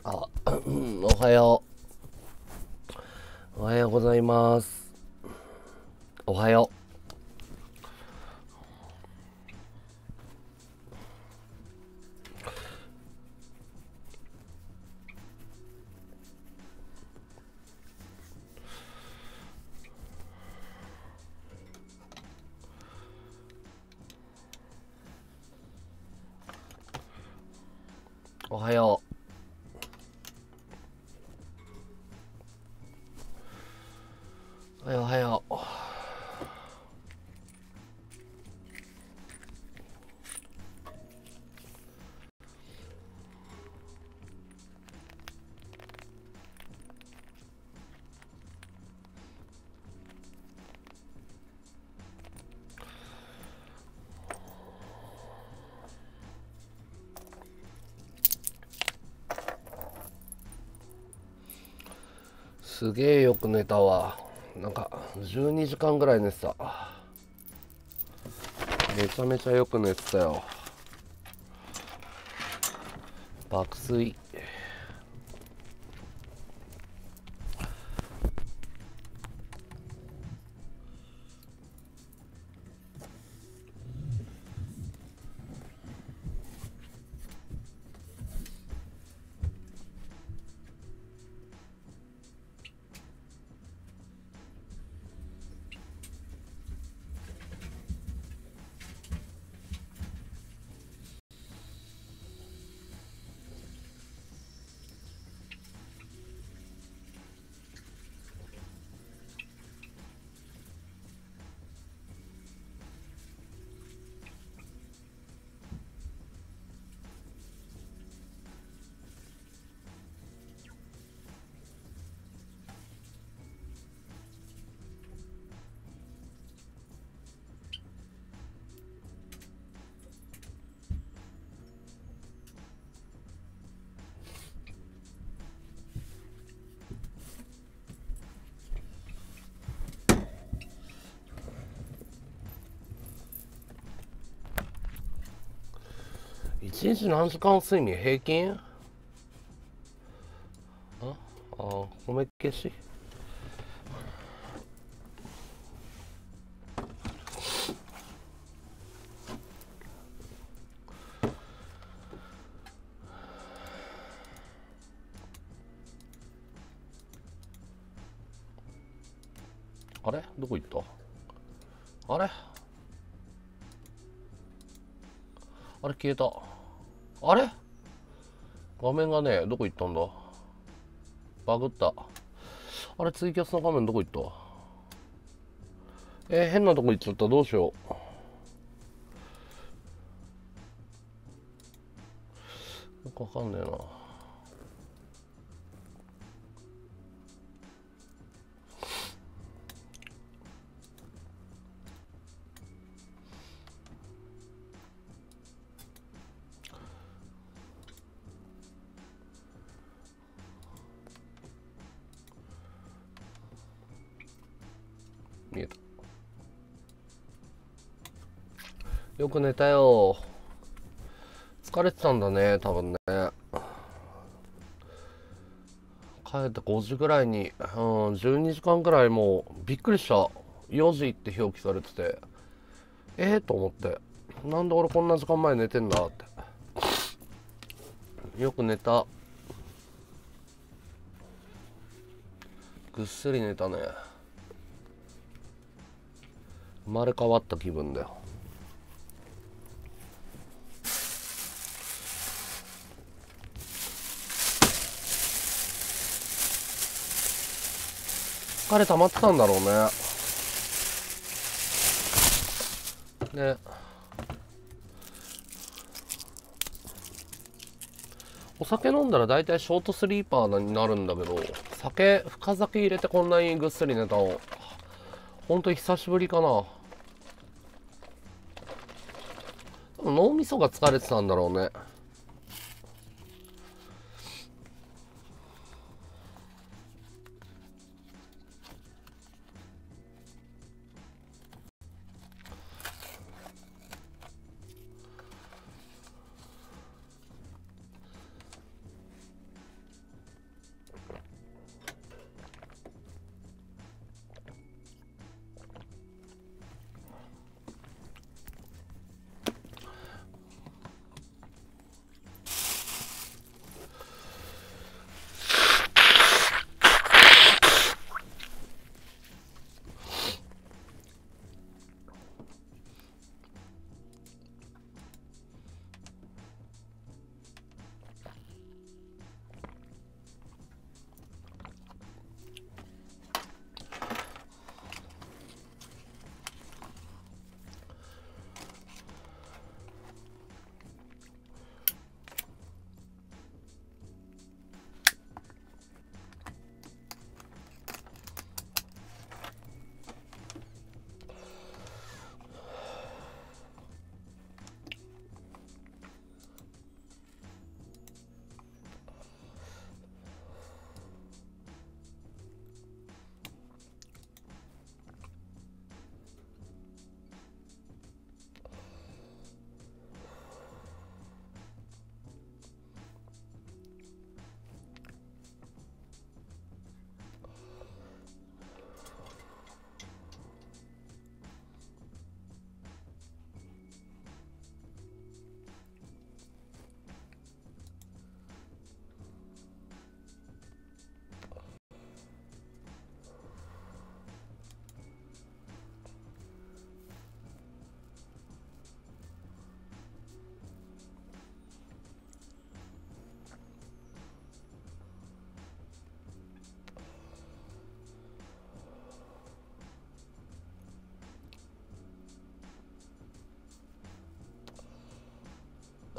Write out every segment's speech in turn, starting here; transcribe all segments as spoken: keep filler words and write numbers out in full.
あ、おはよう。おはようございます。おはよう。おはよう。おはよう。おはよう。すげえよく寝たわ。なんかじゅうにじかんぐらい寝てた。めちゃめちゃよく寝てたよ。爆睡。いちにち何時間睡眠平均？ああ、米消し。あれどこ行った？あれあれ消えた。あれ画面がね、どこ行ったんだ？バグった。あれツイキャスの画面どこ行った？えー、変なとこ行っちゃった。どうしよう。よくわかんねえな。見えた。よく寝たよ。疲れてたんだね、多分ね。帰ってごじぐらいに、うん、じゅうにじかんぐらいもうびっくりした。よじって表記されてて、ええー、と思って、なんで俺こんな時間前寝てんだって。よく寝た。ぐっすり寝たね。生まれ変わった気分だよ。疲れ溜まってたんだろうね。ね。お酒飲んだら大体ショートスリーパーになるんだけど、酒深酒入れてこんなにぐっすり寝たのほんと久しぶりかな。脳みそが疲れてたんだろうね。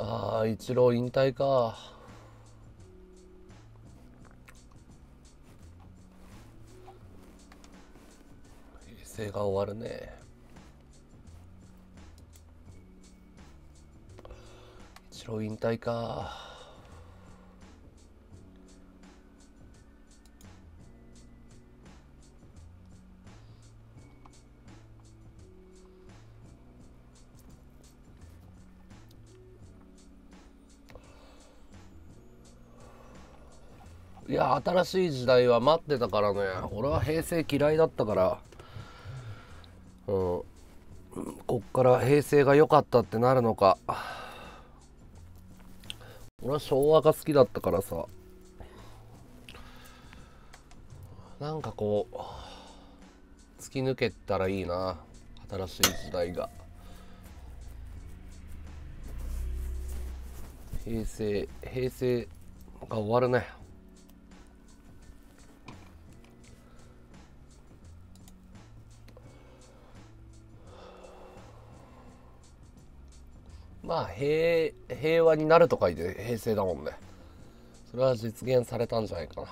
ああ、一郎引退か。平成が終わるね。一郎引退か。いや、新しい時代は待ってたからね。俺は平成嫌いだったから、うん、こっから平成が良かったってなるのか。俺は昭和が好きだったからさ、なんかこう突き抜けたらいいな、新しい時代が。平成平成が終わるね。まあ平平和になると書いて平成だもんね。それは実現されたんじゃないかな。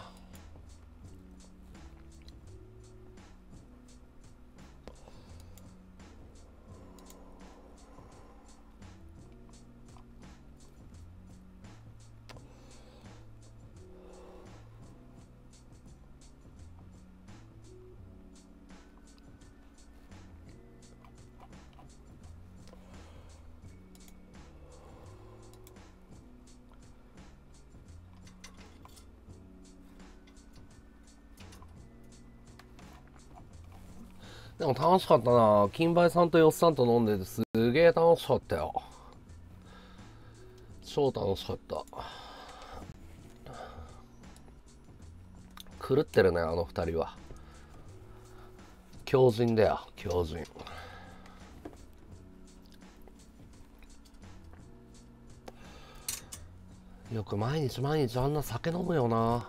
でも楽しかったな。金梅さんとよっさんと飲んでてすげえ楽しかったよ。超楽しかった。狂ってるね、あの二人は。狂人だよ、狂人。よく毎日毎日あんな酒飲むよな。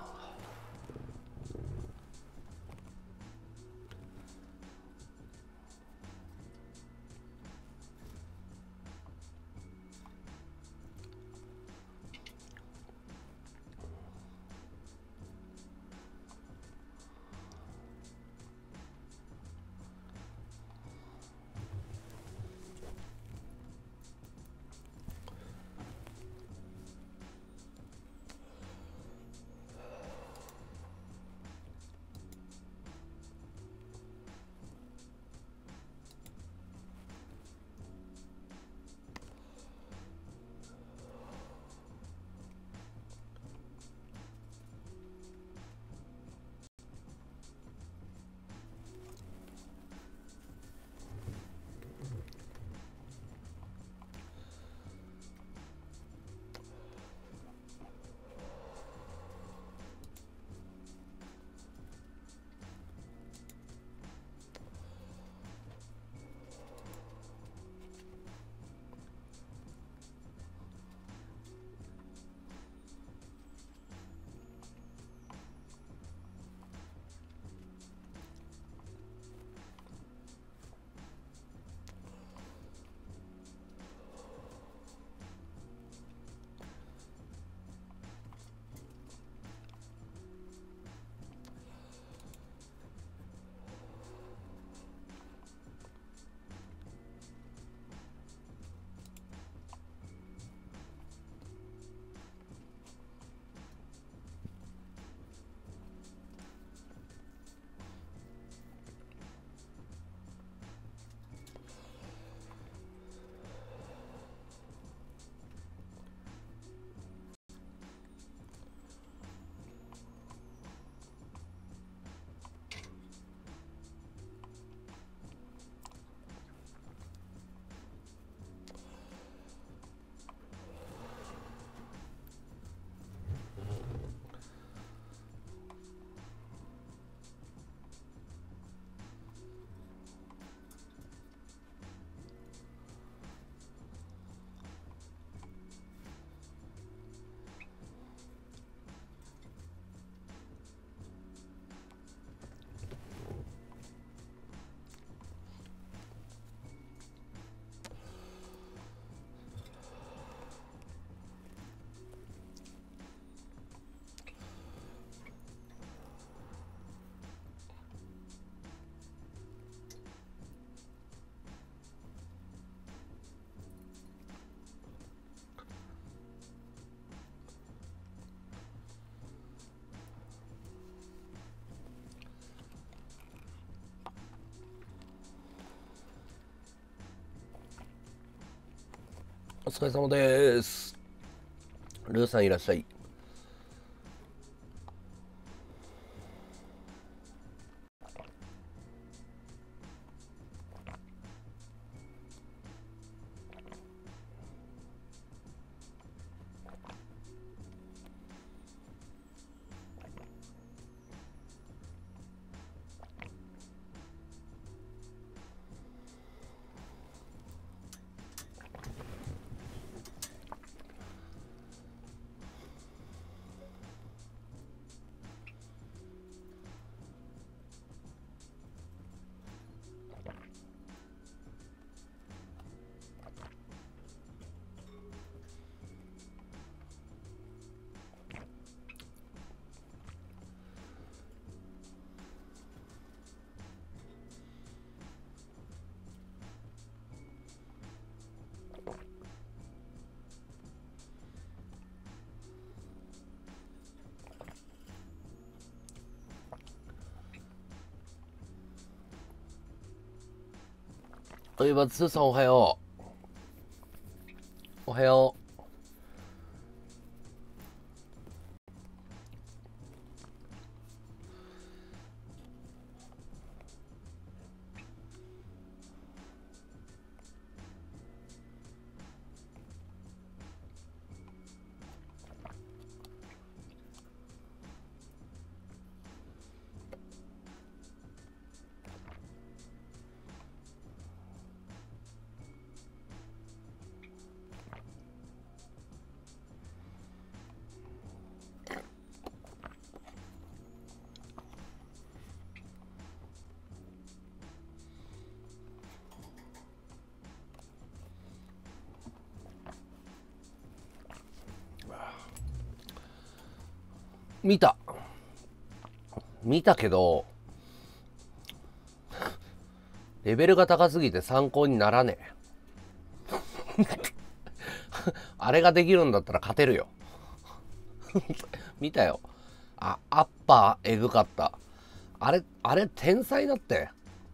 お疲れ様です。ルーさんいらっしゃい。はい、バツーさんおはよう。おはよう。見た。見たけど、レベルが高すぎて参考にならねえ。あれができるんだったら勝てるよ。見たよ。あ、アッパーエグかった。あれ、あれ天才だって。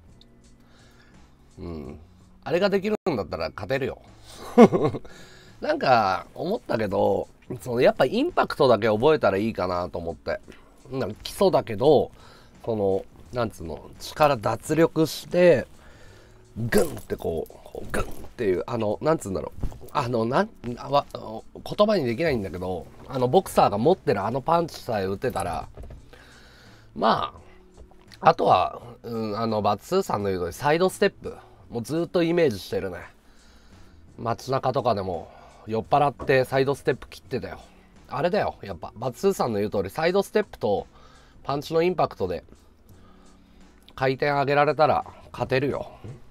うん。あれができるんだったら勝てるよ。なんか思ったけど、そのやっぱインパクトだけ覚えたらいいかなと思って。なんか基礎だけど、その、なんつうの、力脱力して、グンってこう、こうグンっていう、あの、なんつうんだろう。あの、なん、あわ言葉にできないんだけど、あの、ボクサーが持ってるあのパンチさえ打てたら、まあ、あとは、うん、あの、バツーさんの言う通り、サイドステップ。もうずっとイメージしてるね。街中とかでも、酔っ払ってサイドステップ切ってたよ。あれだよ、やっぱ。バツーさんの言う通り、サイドステップとパンチのインパクトで回転上げられたら勝てるよ。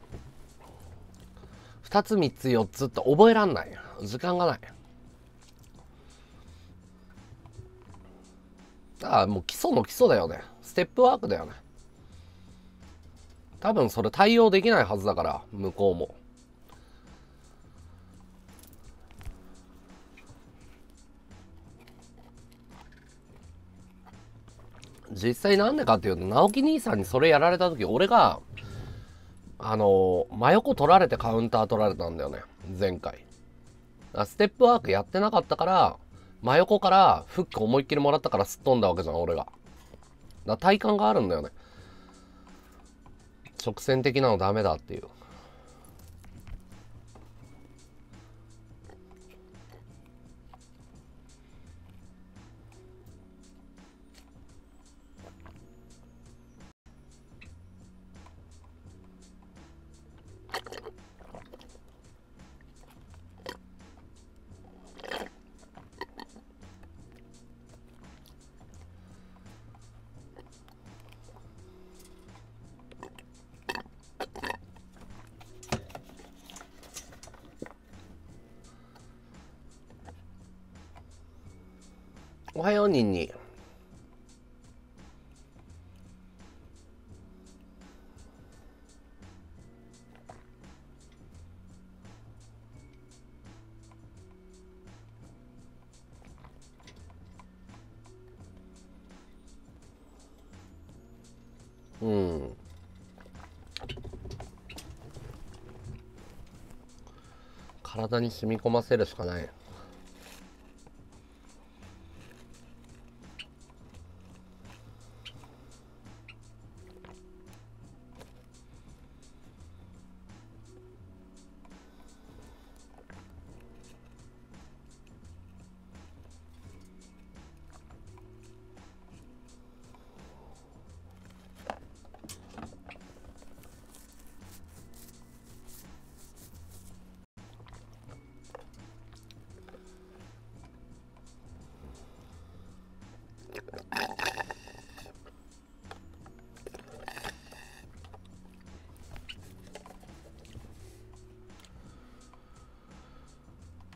ふたつみっつよっつって覚えらんない。時間がない。だからもう基礎の基礎だよね。ステップワークだよね。多分それ対応できないはずだから、向こうも。実際なんでかっていうと、直樹兄さんにそれやられた時、俺が、あのー、真横取られてカウンター取られたんだよね。前回。ステップワークやってなかったから、真横からフック思いっきりもらったからすっ飛んだわけじゃん、俺が。だから体感があるんだよね。直線的なのダメだっていう。おはようニンニ。うん。 体に染み込ませるしかない。うん、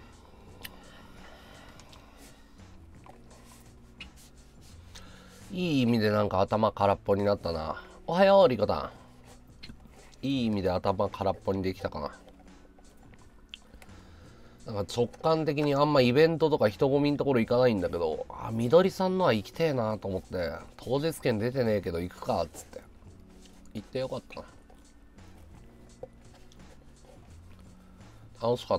いい意味でなんか頭空っぽになったな。おはようリコタン。いい意味で頭空っぽにできたかな。なんか直感的にあんまイベントとか人混みのところ行かないんだけど、あ、みどりさんのは行きてえなと思って、当日券出てねえけど行くかっつって行ってよかったな。楽しかった。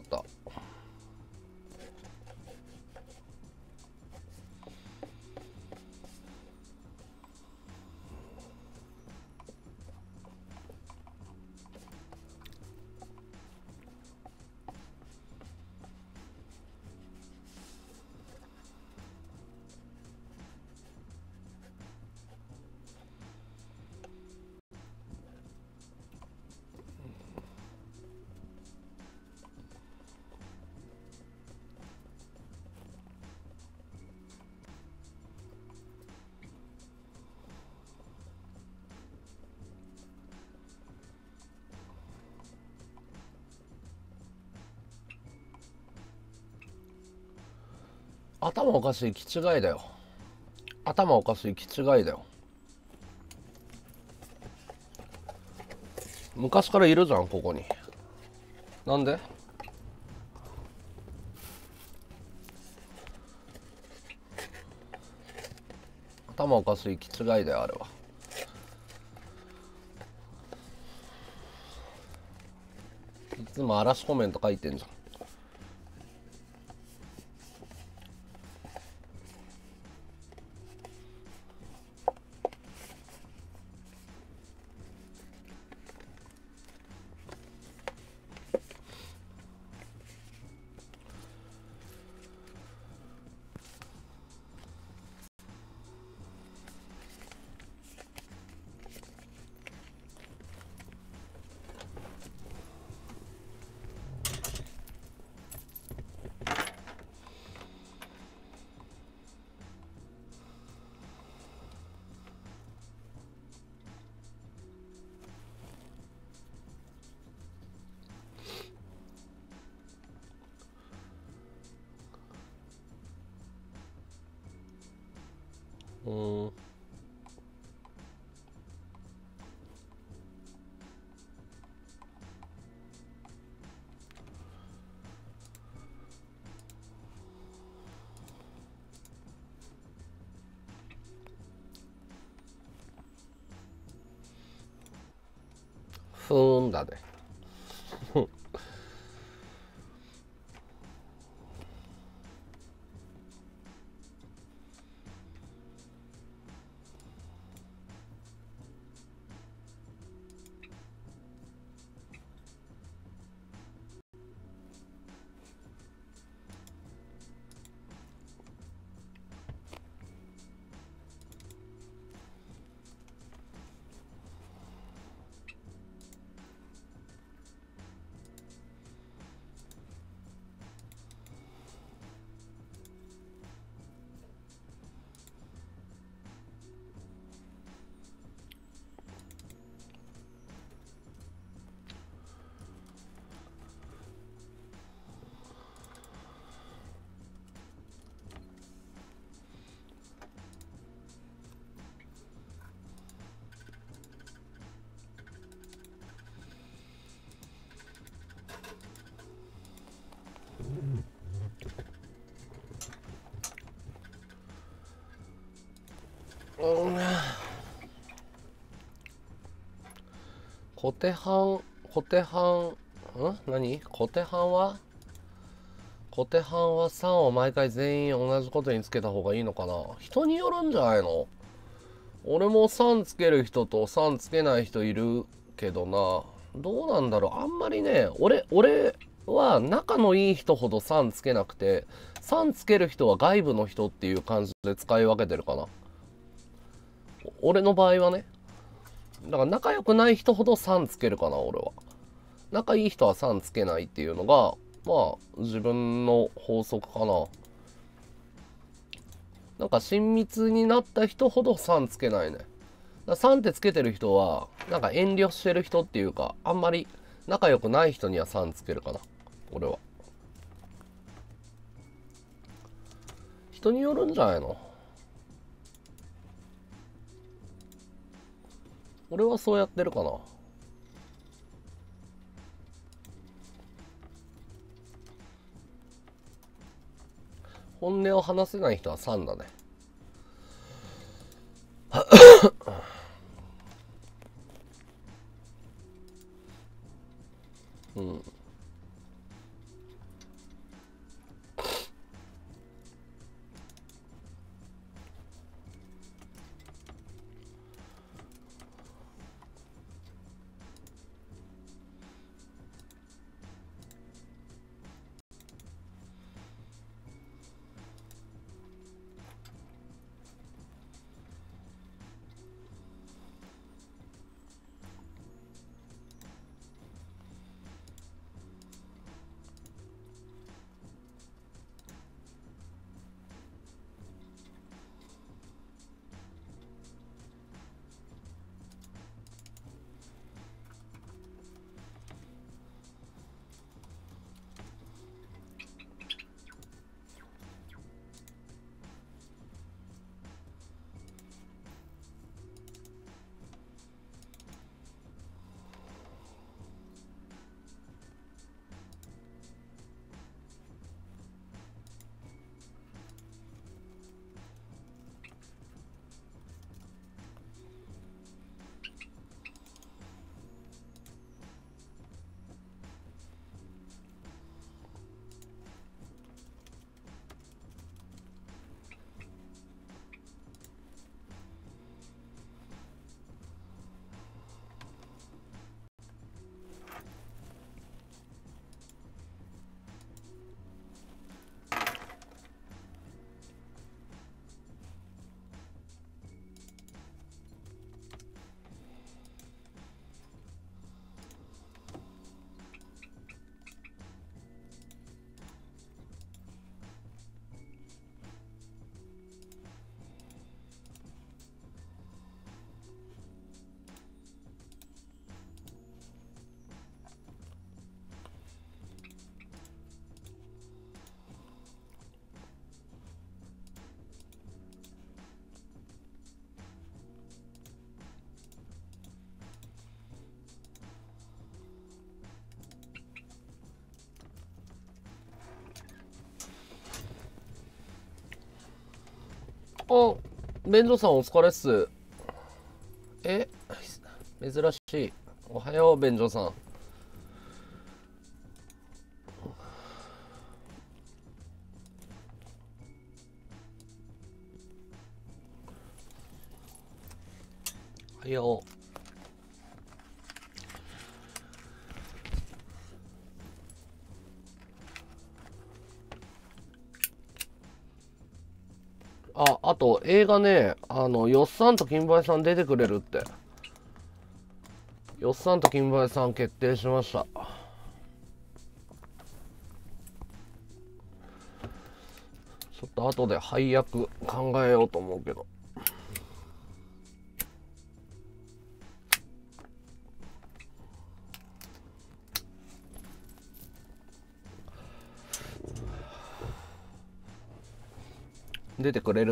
頭おかしい、気違いだよ。頭おかしい、気違いだよ。昔からいるじゃん、ここに。なんで？頭おかしい、気違いだよ、あれは。いつも嵐コメント書いてんじゃん。うーん。ふーんだね。うん。小手半、小手半、 ん何小手半は小手半はさんを毎回全員同じことにつけた方がいいのかな。人によるんじゃないの。俺もさんつける人とさんつけない人いるけどな。どうなんだろう。あんまりね、俺、俺は仲のいい人ほどさんつけなくて、さんつける人は外部の人っていう感じで使い分けてるかな。俺の場合はね。だから仲良くない人ほどさんつけるかな、俺は。仲いい人はさんつけないっていうのが、まあ、自分の法則かな。なんか親密になった人ほどさんつけないね。ださんってつけてる人は、なんか遠慮してる人っていうか、あんまり仲良くない人にはさんつけるかな。俺は。人によるんじゃないの。俺はそうやってるかな。本音を話せない人はさんだね。うん。あ、便所さんお疲れっす。え、珍しい。おはよう、便所さん。おはよう。あ、あと映画ね、あの、よっさんと金林さん出てくれるって。よっさんと金林さん決定しました。ちょっと後で配役考えようと思うけど。出てくれるって。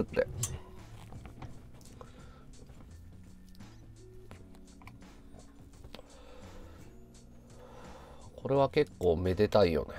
これは結構めでたいよね。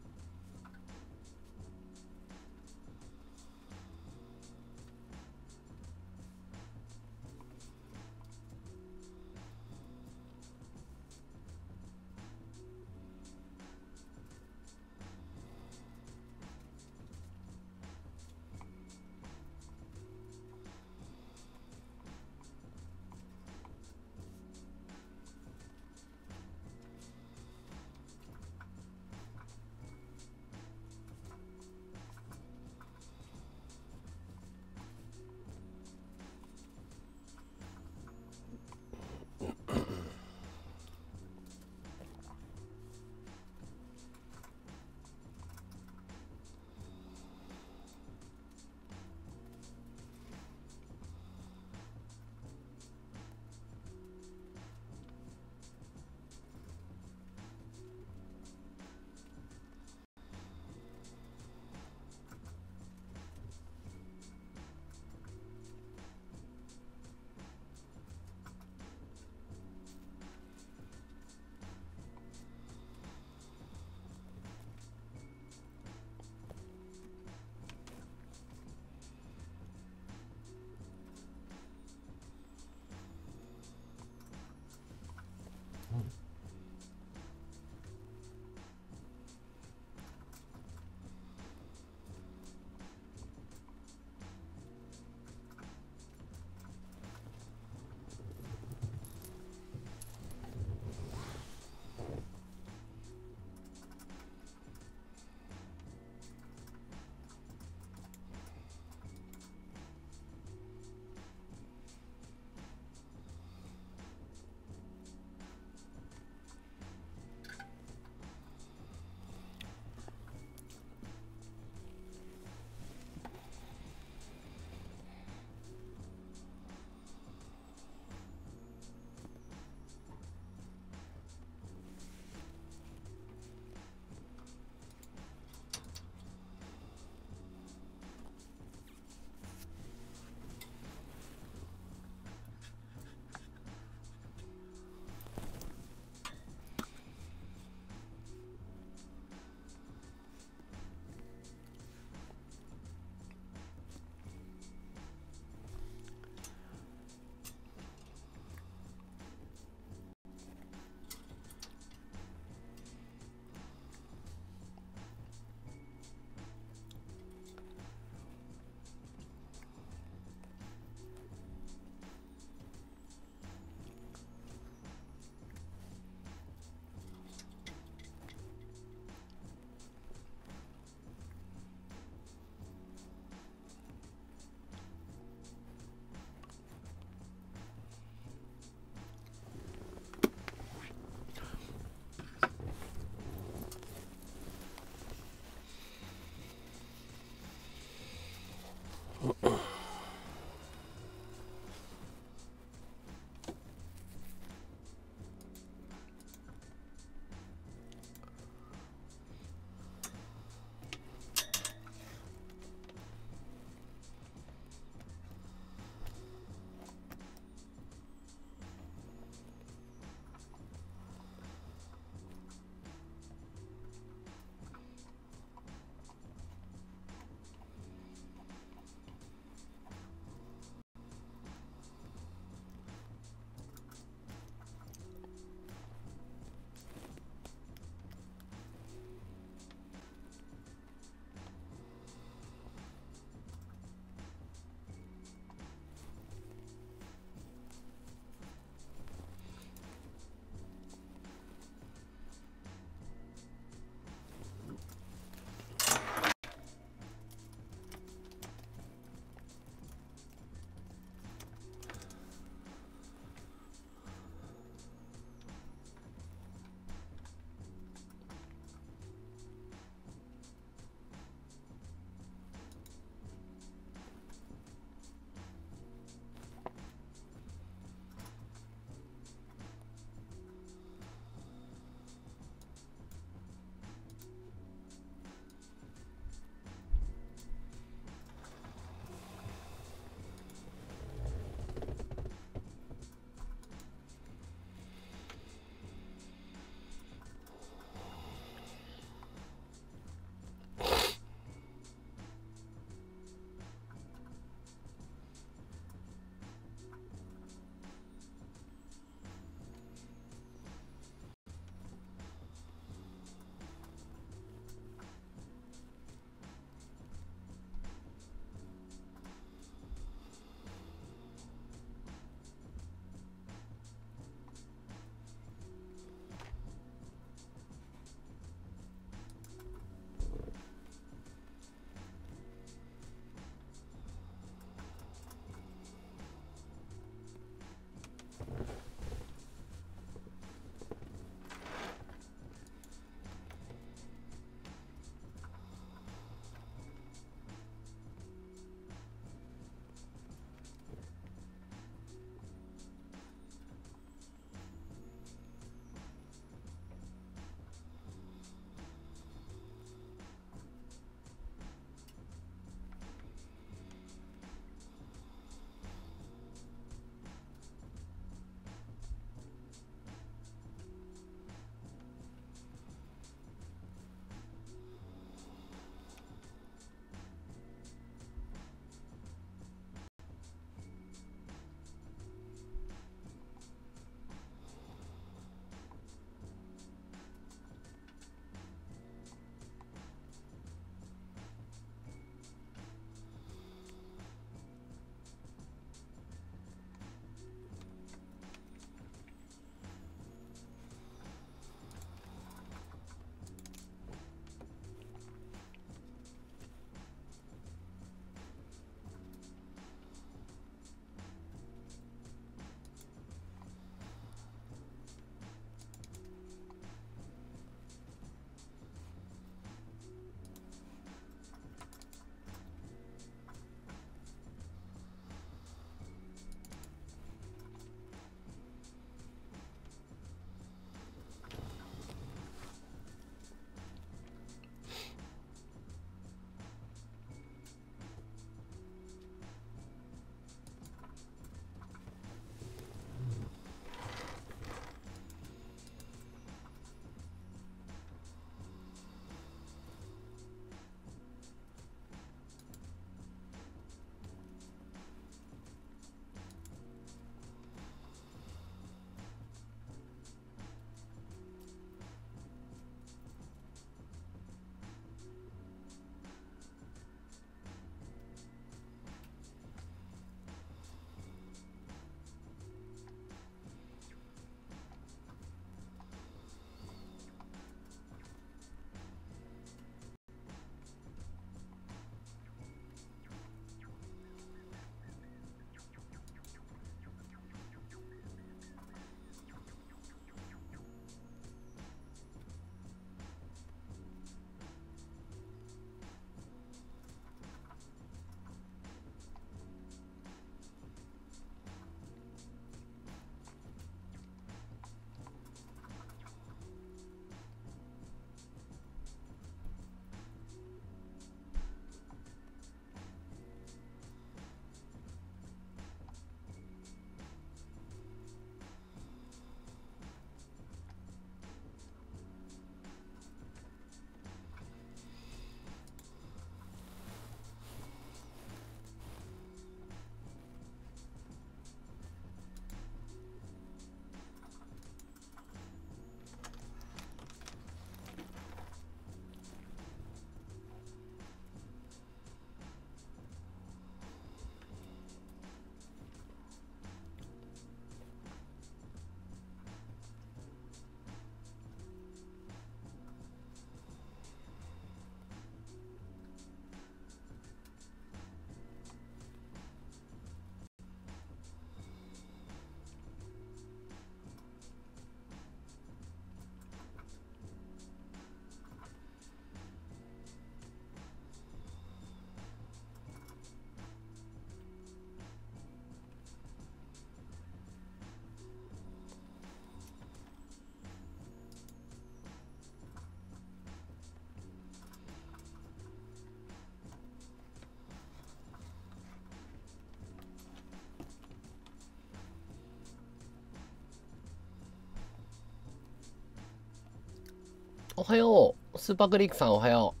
おはよう。スーパークリークさんおはよ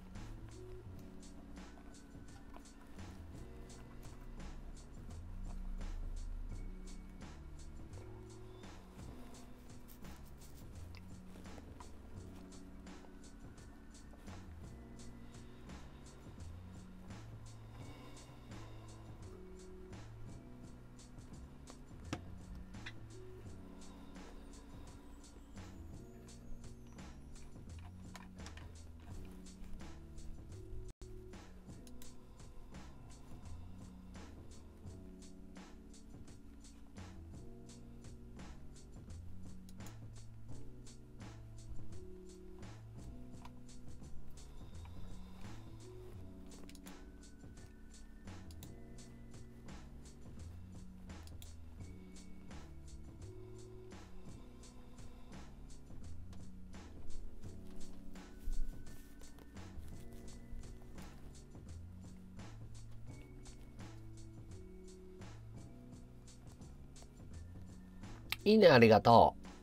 う。いいね、ありがとう。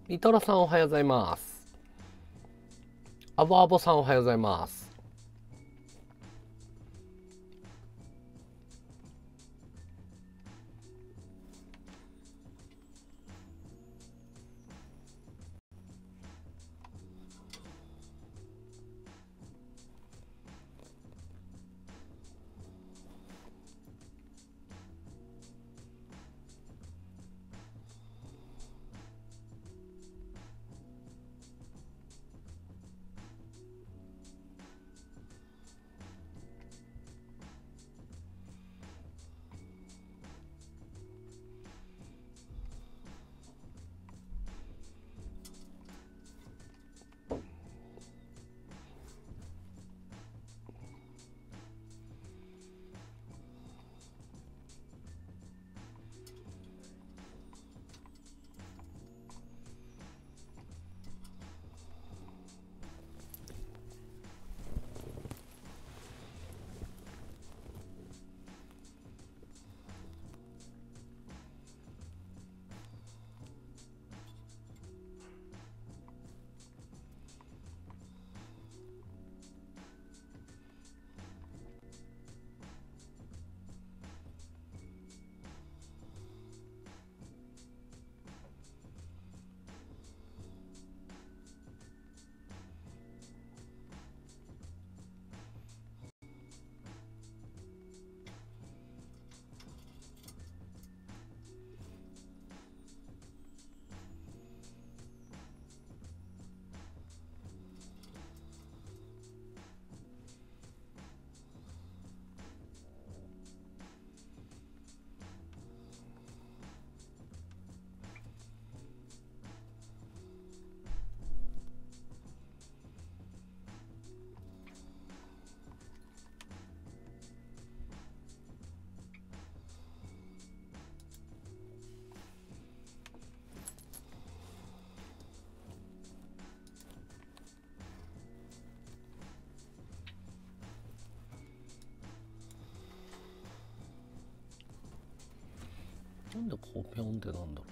リトラさんおはようございます。アボアボさんおはようございます。なんでこうピョンってなんだろ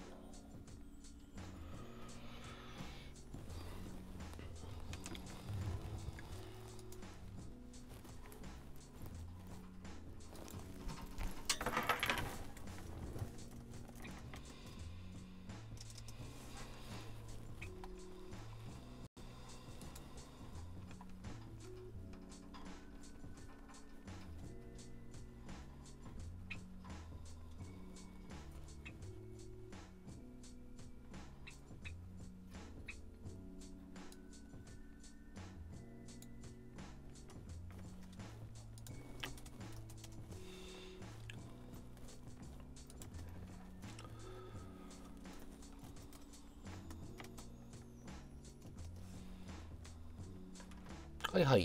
う。はいはい。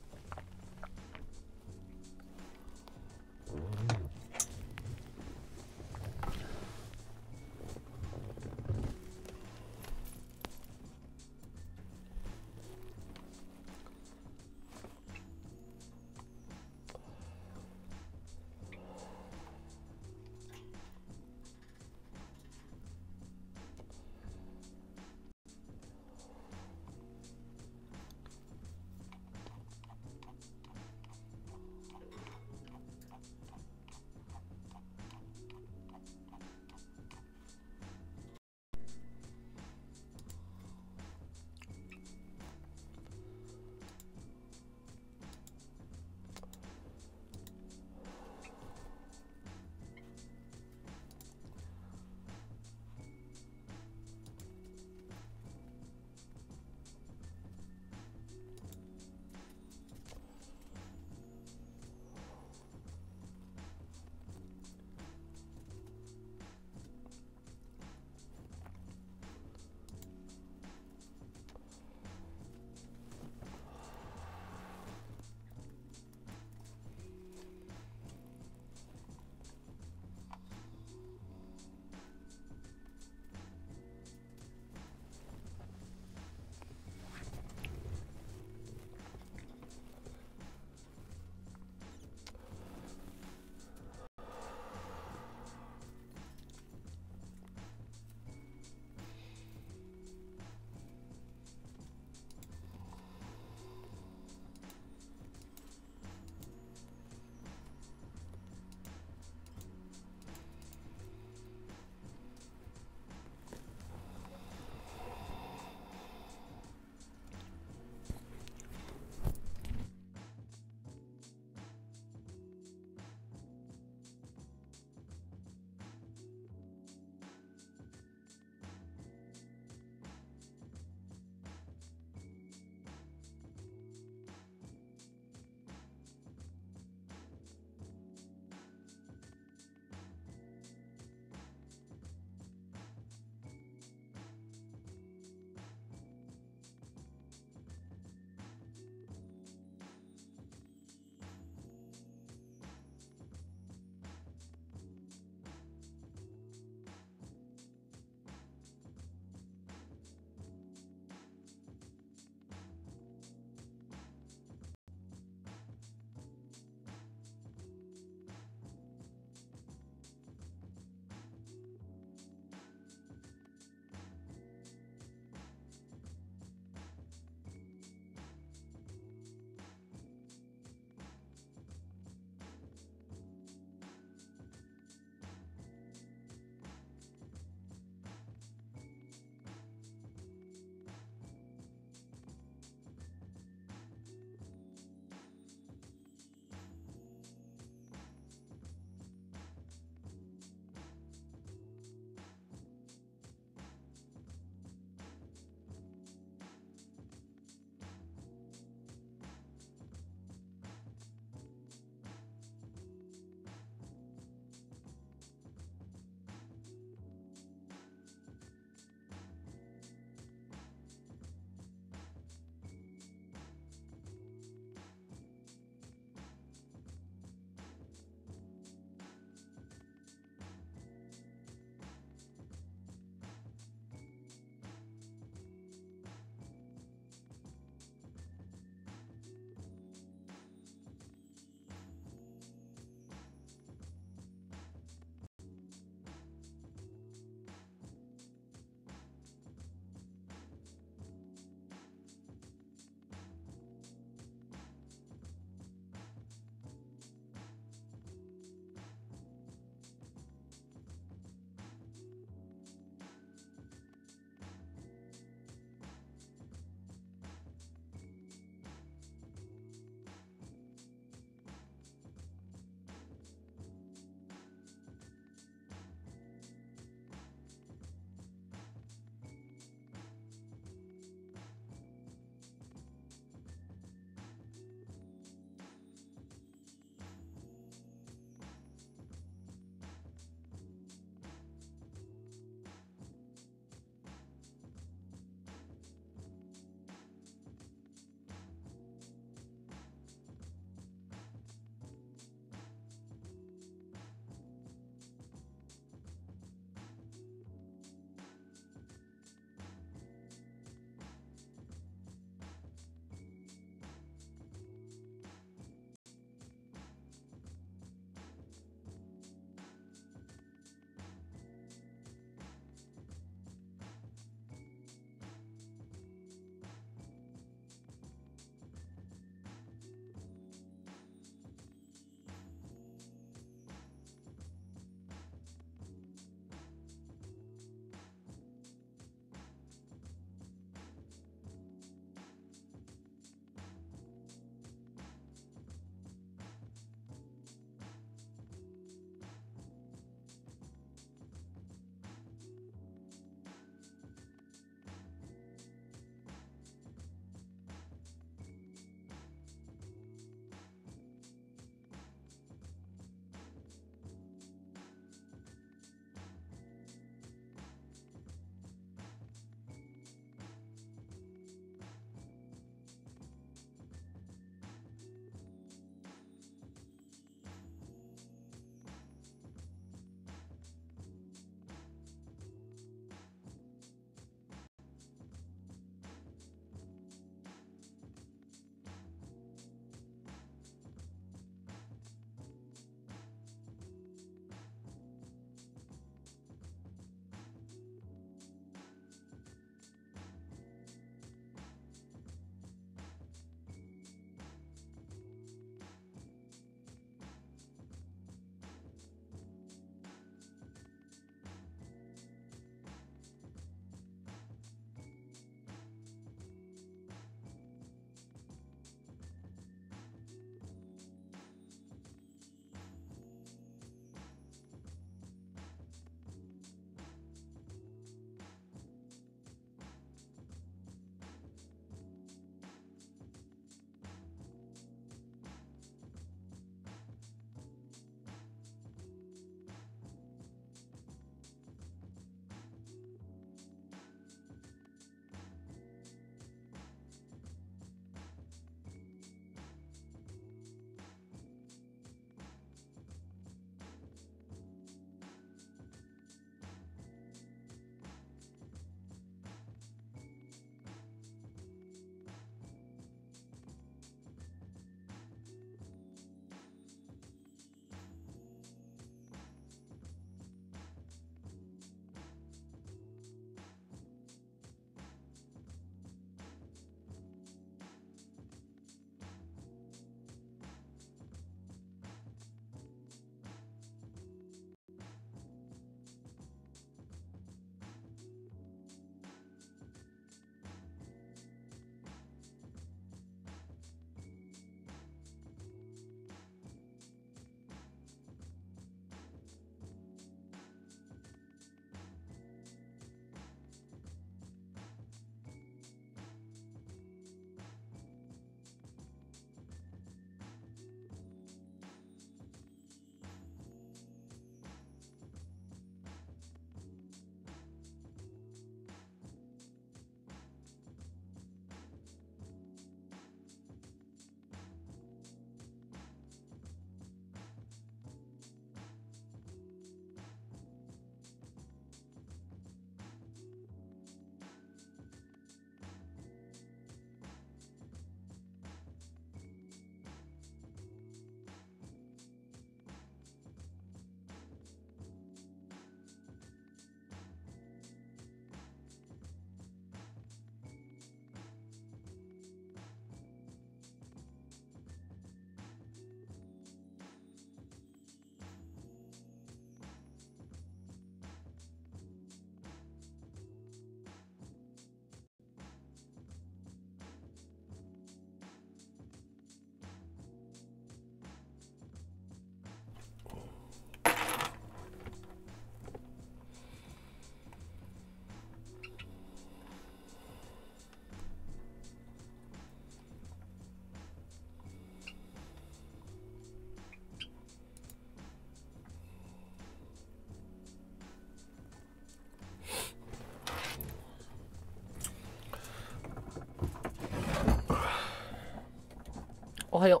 おはよ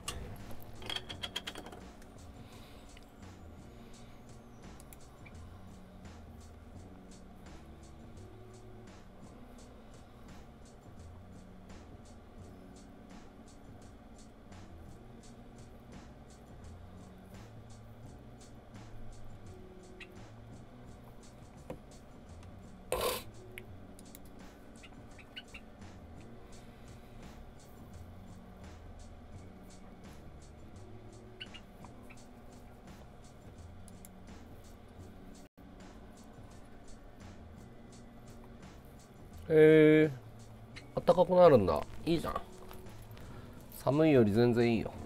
う。へえ、あったかくなるんだ。いいじゃん。寒いより全然いいよ。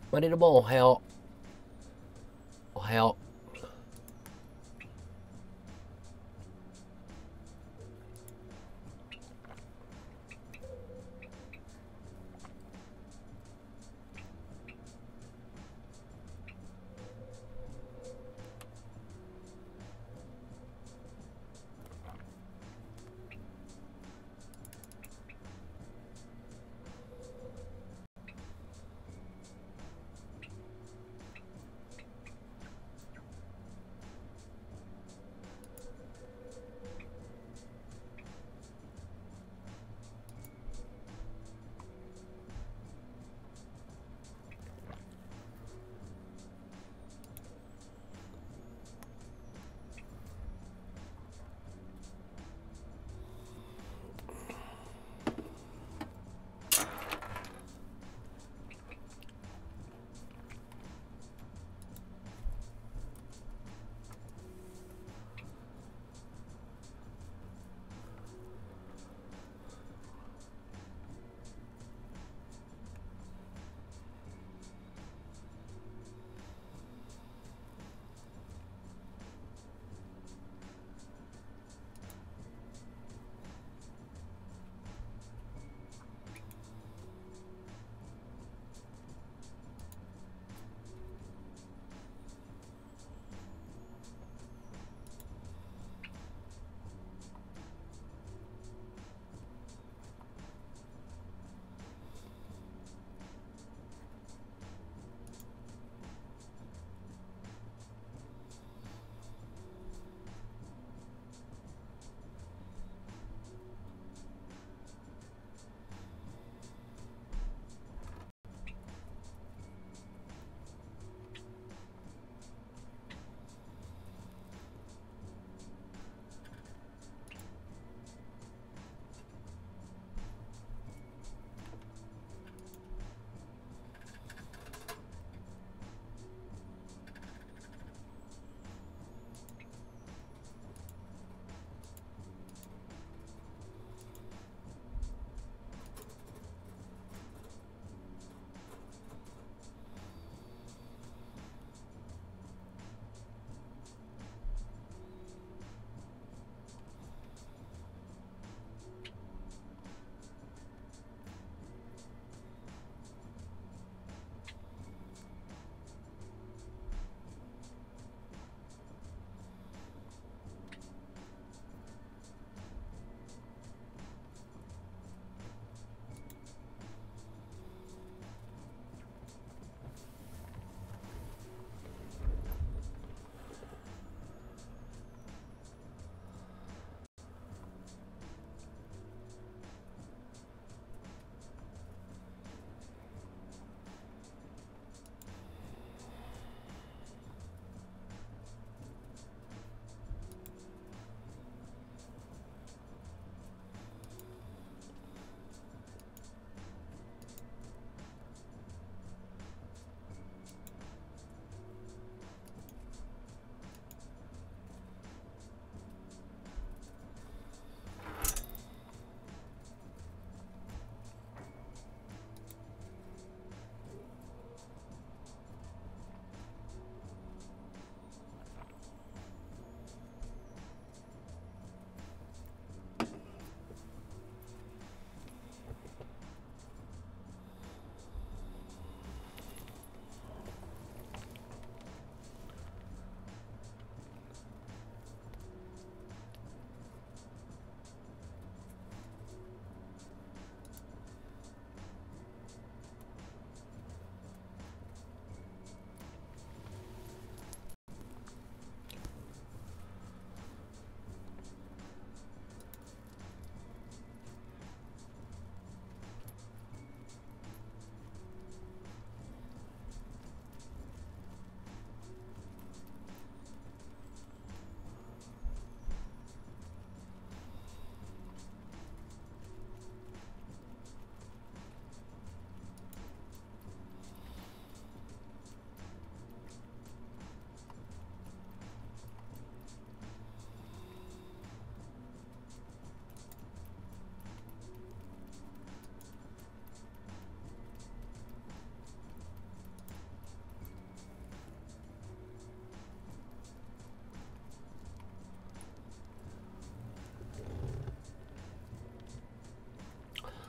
マリルボンおはよう。おはよう。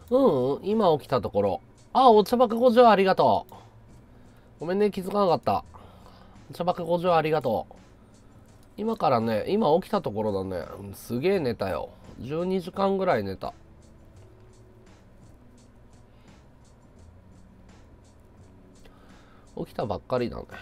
うん、今起きたところ。あ、お茶爆ごじょうありがとう。ごめんね、気づかなかった。お茶爆ごじょうありがとう。今からね、今起きたところだね。うん、すげえ寝たよ。じゅうにじかんぐらい寝た。起きたばっかりだね。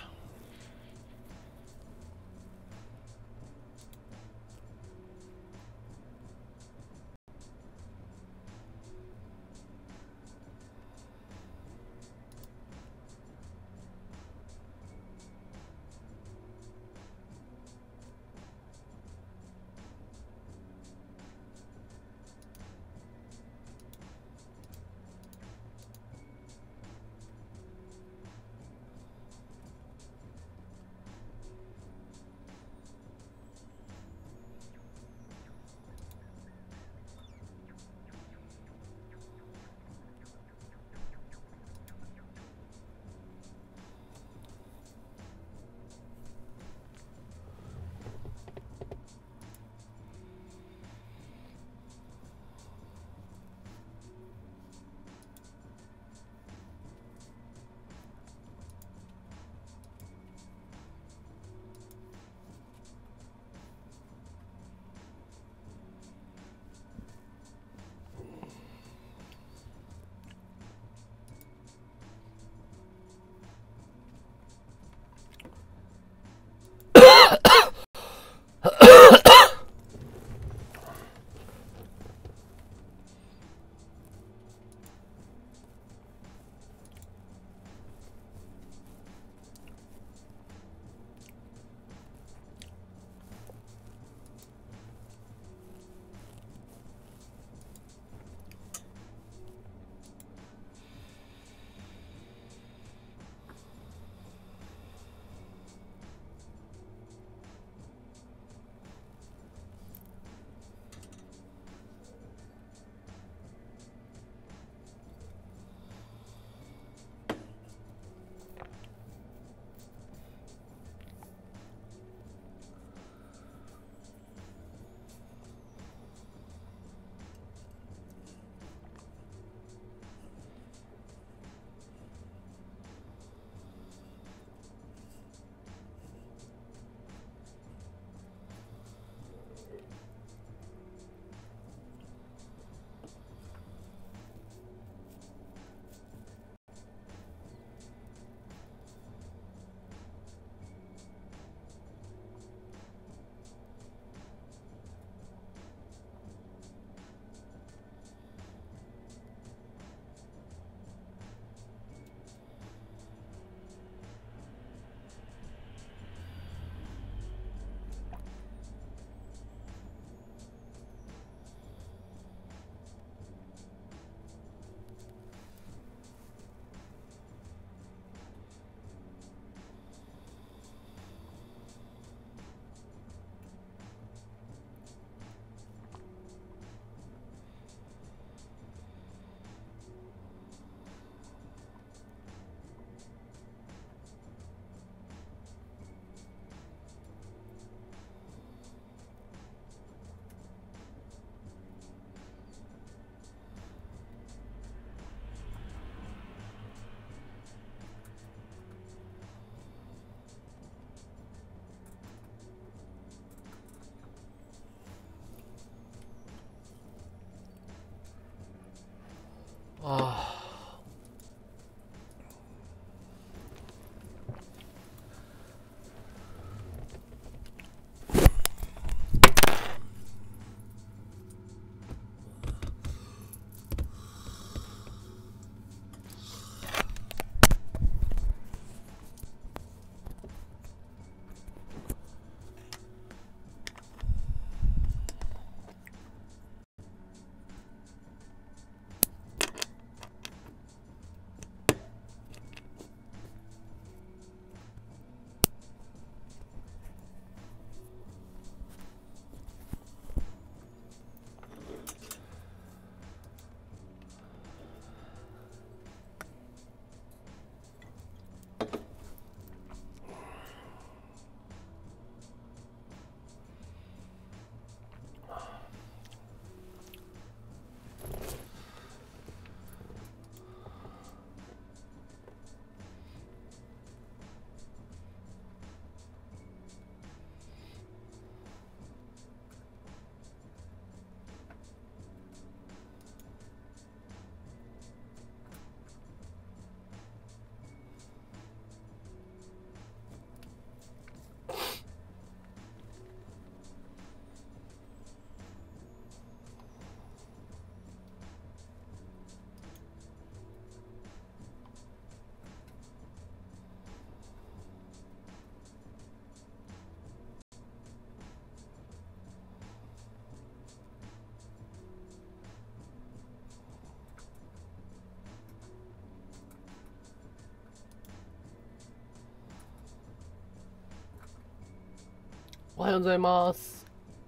おはようございます。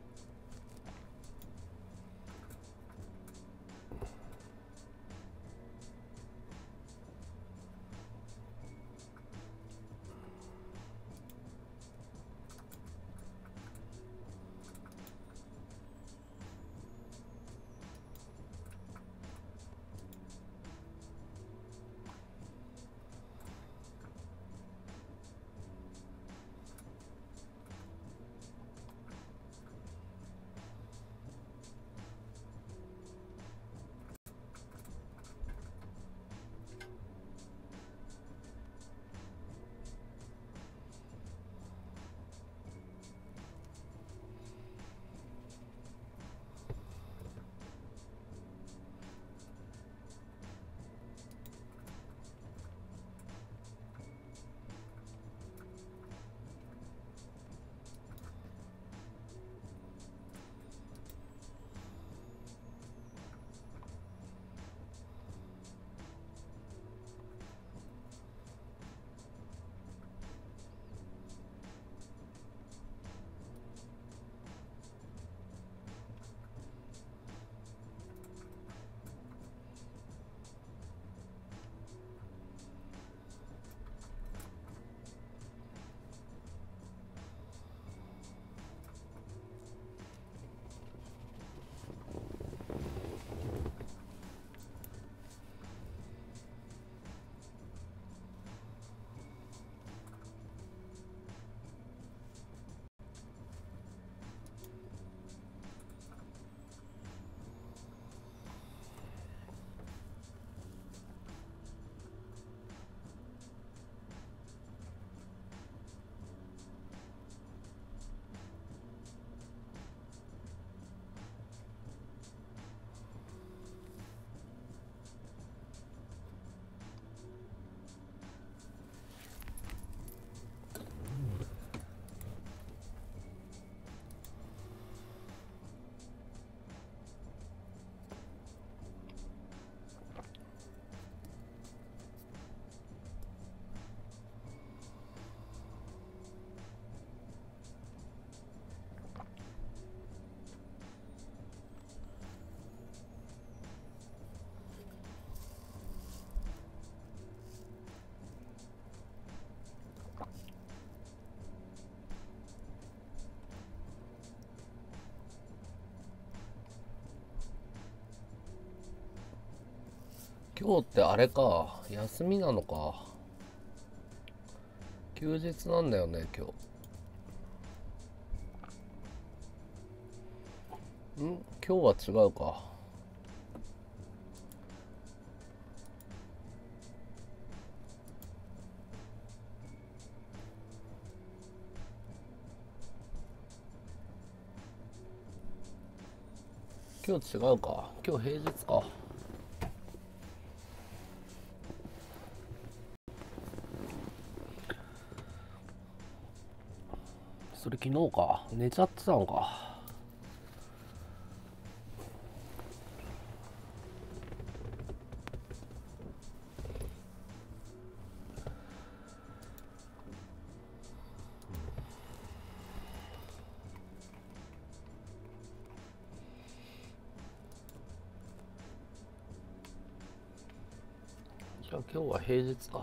今日ってあれか、休みなのか。休日なんだよね、今日。ん今日は違うか。今日違うか。今日平日か。それ昨日か。寝ちゃってたのか。じゃあ今日は平日か。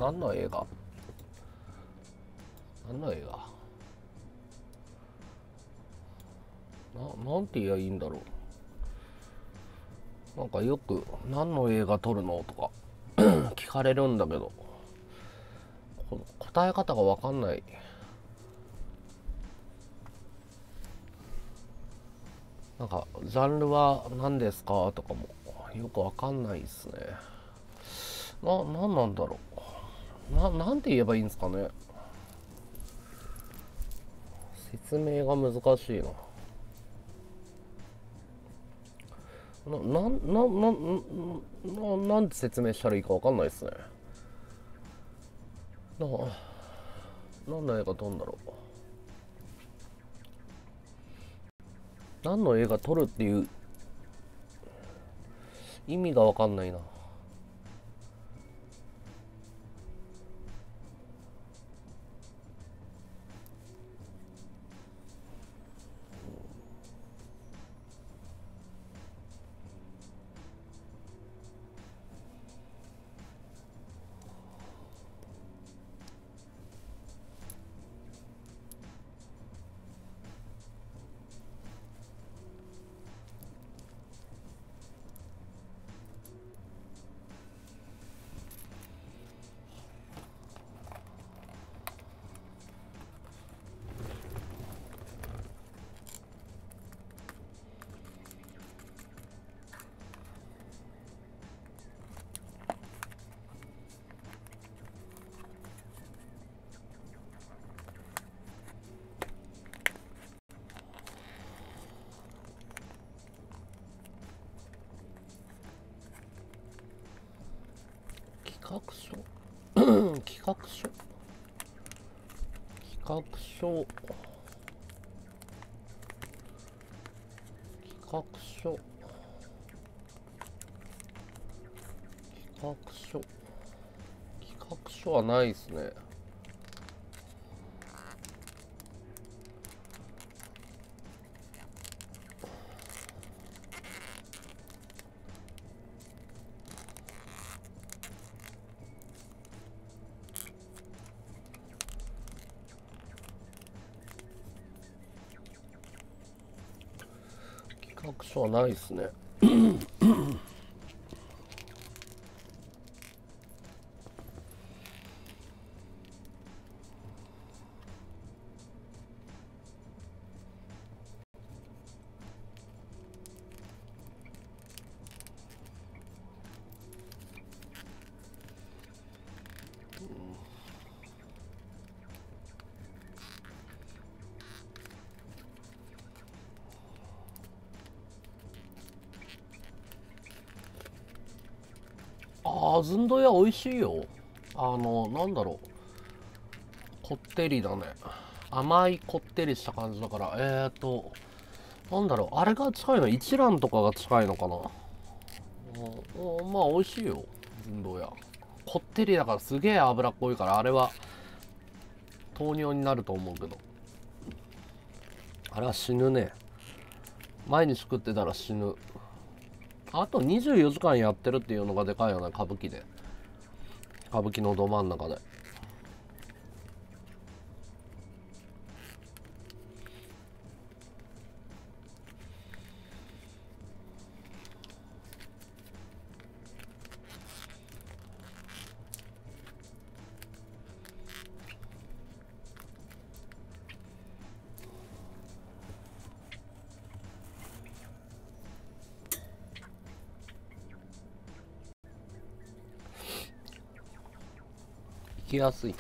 何の映画何の映画な、なんて言えばいいんだろう。なんかよく何の映画撮るのとか聞かれるんだけど、答え方が分かんない。なんかジャンルは何ですかとかもよく分かんないですね。な、なんなんだろう。な、なんて言えばいいんですかね。説明が難しいな。な、な、な、な、な、なんて説明したらいいか分かんないですね。な、何の映画撮るんだろう。何の映画撮るっていう意味が分かんないな。企画書企画書企画書企画書企画書企画書はないですね。企画書はないですね。ああ、ずんどや美味しいよ。あの、なんだろう。こってりだね。甘いこってりした感じだから、えーと、なんだろう。あれが近いの、一蘭とかが近いのかな。うん、まあ、美味しいよ。ずんどや。こってりだからすげえ脂っこいから、あれは糖尿になると思うけど。あれは死ぬね。毎日食ってたら死ぬ。あとにじゅうよじかんやってるっていうのがでかいよね、歌舞伎で。歌舞伎のど真ん中で。行きやすい。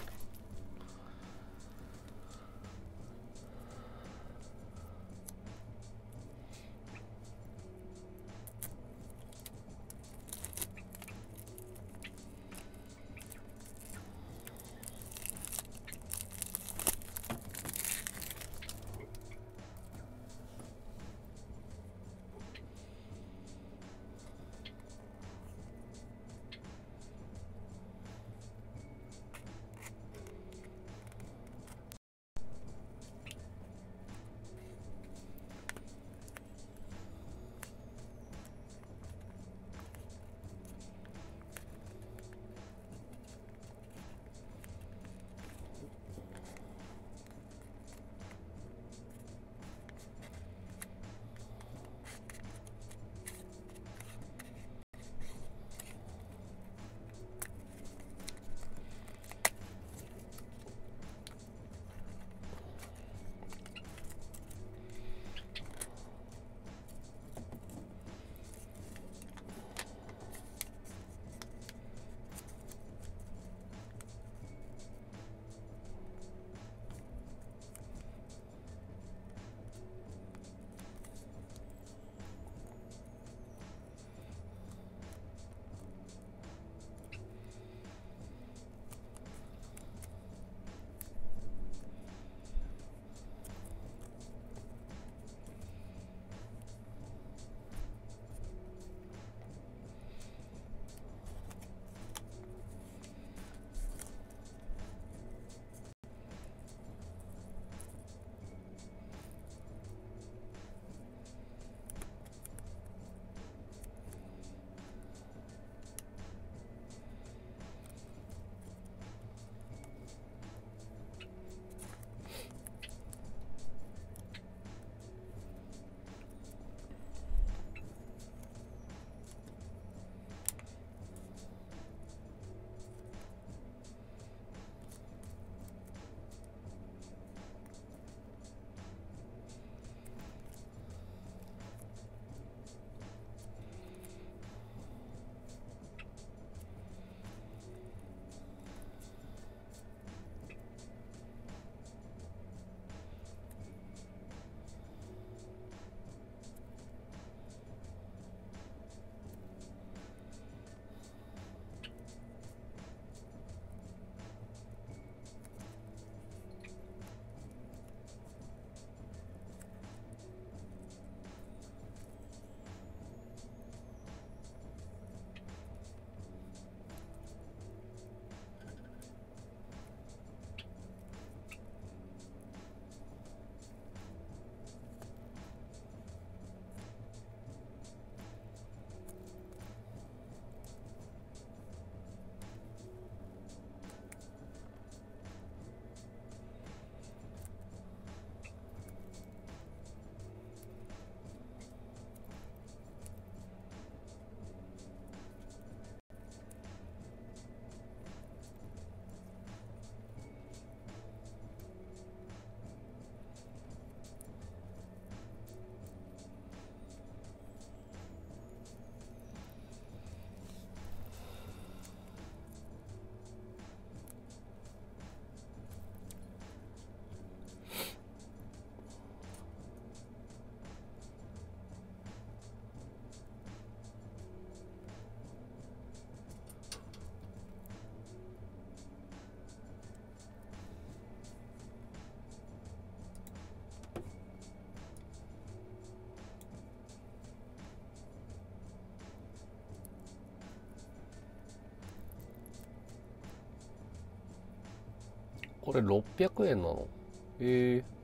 これろっぴゃくえんなの？ええ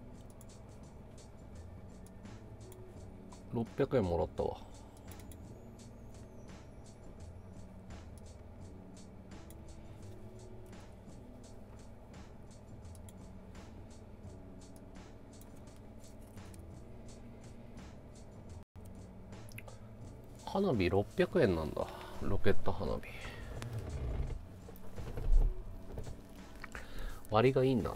ー、ろっぴゃくえんもらったわ。花火ろっぴゃくえんなんだ。ロケット花火。割がいいんだね。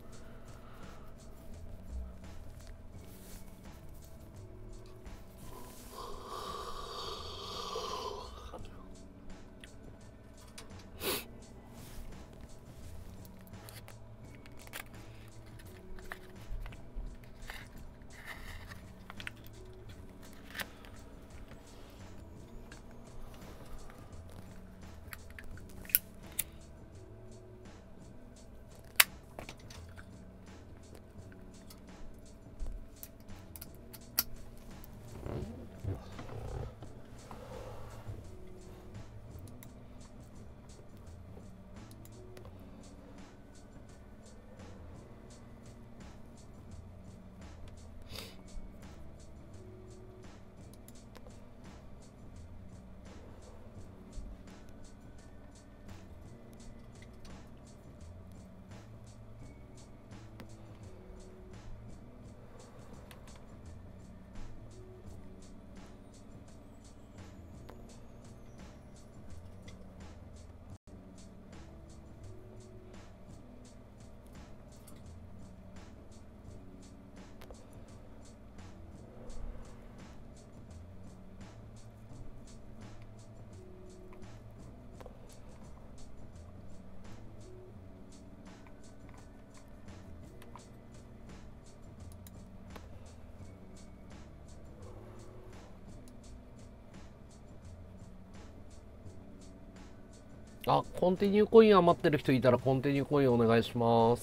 あ、コンティニューコイン余ってる人いたらコンティニューコインお願いします。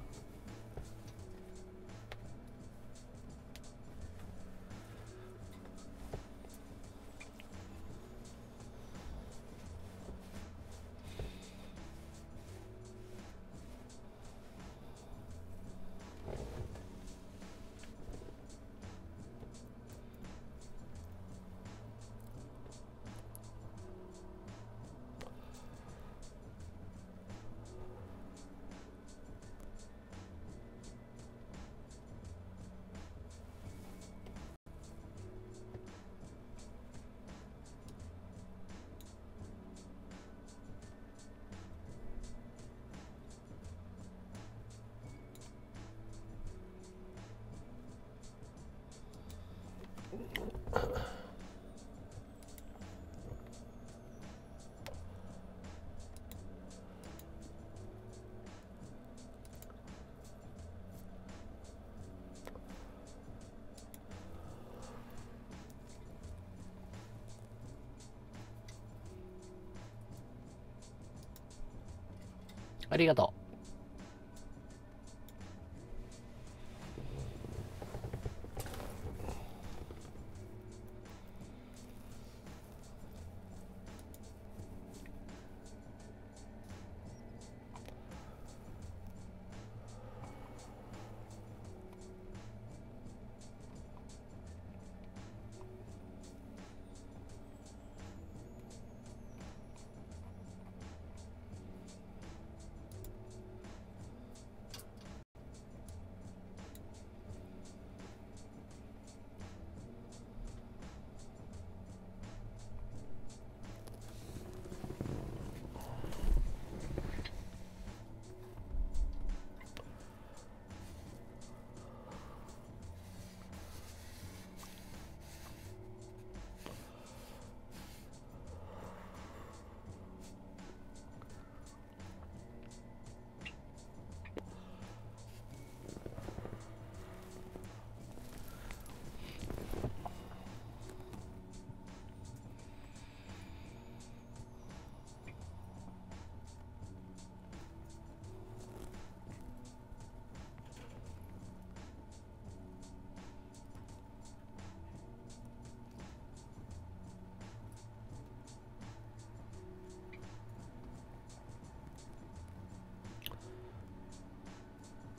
ありがとう。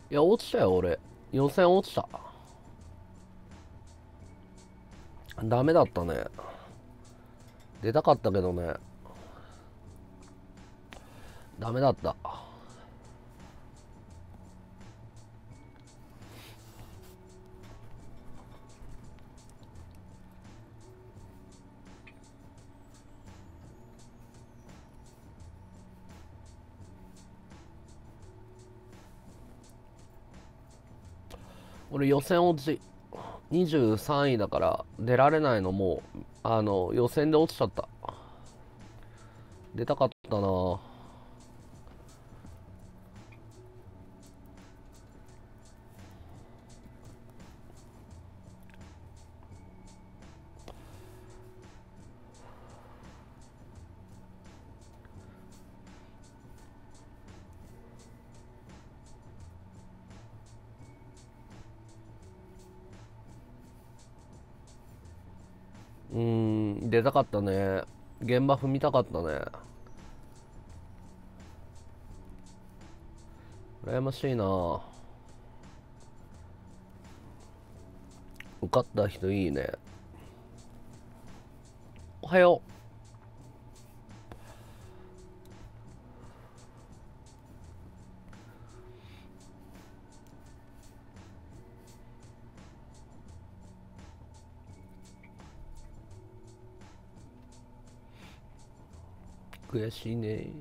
いや、落ちたよ、俺。予選落ちた。ダメだったね。出たかったけどね。ダメだった。俺予選落ちにじゅうさんいだから出られないのもうあの予選で落ちちゃった。出たかったな。うーん、出たかったね。現場踏みたかったね。羨ましいな。受かった人いいね。おはよう。悔しいね。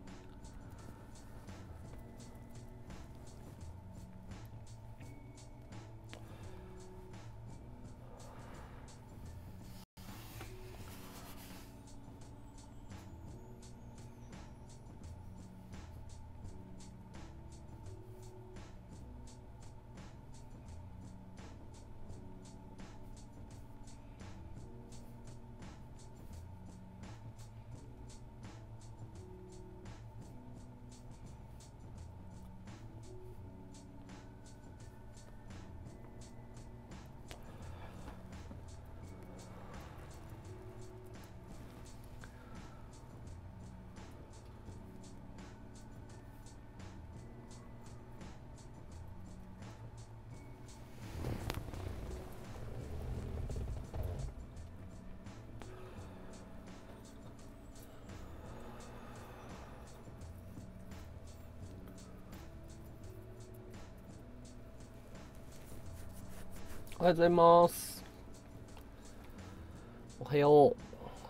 おはようございます。おはよう。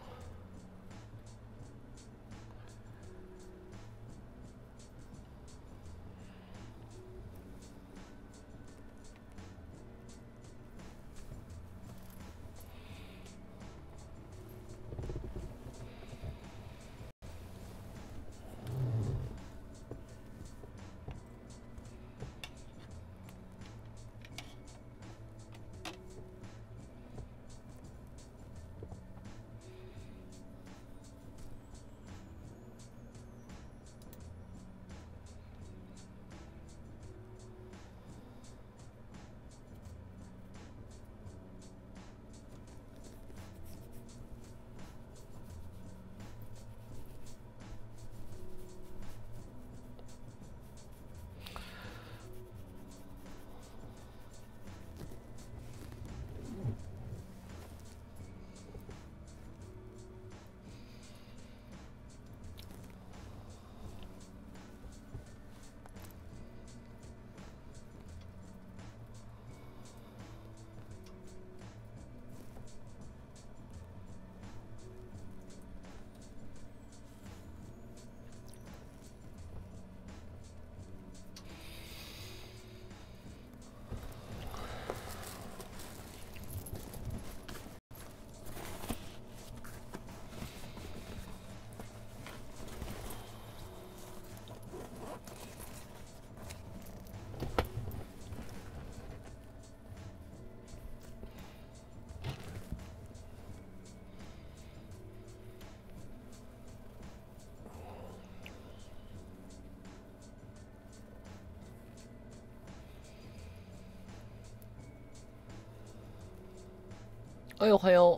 はい、おはよ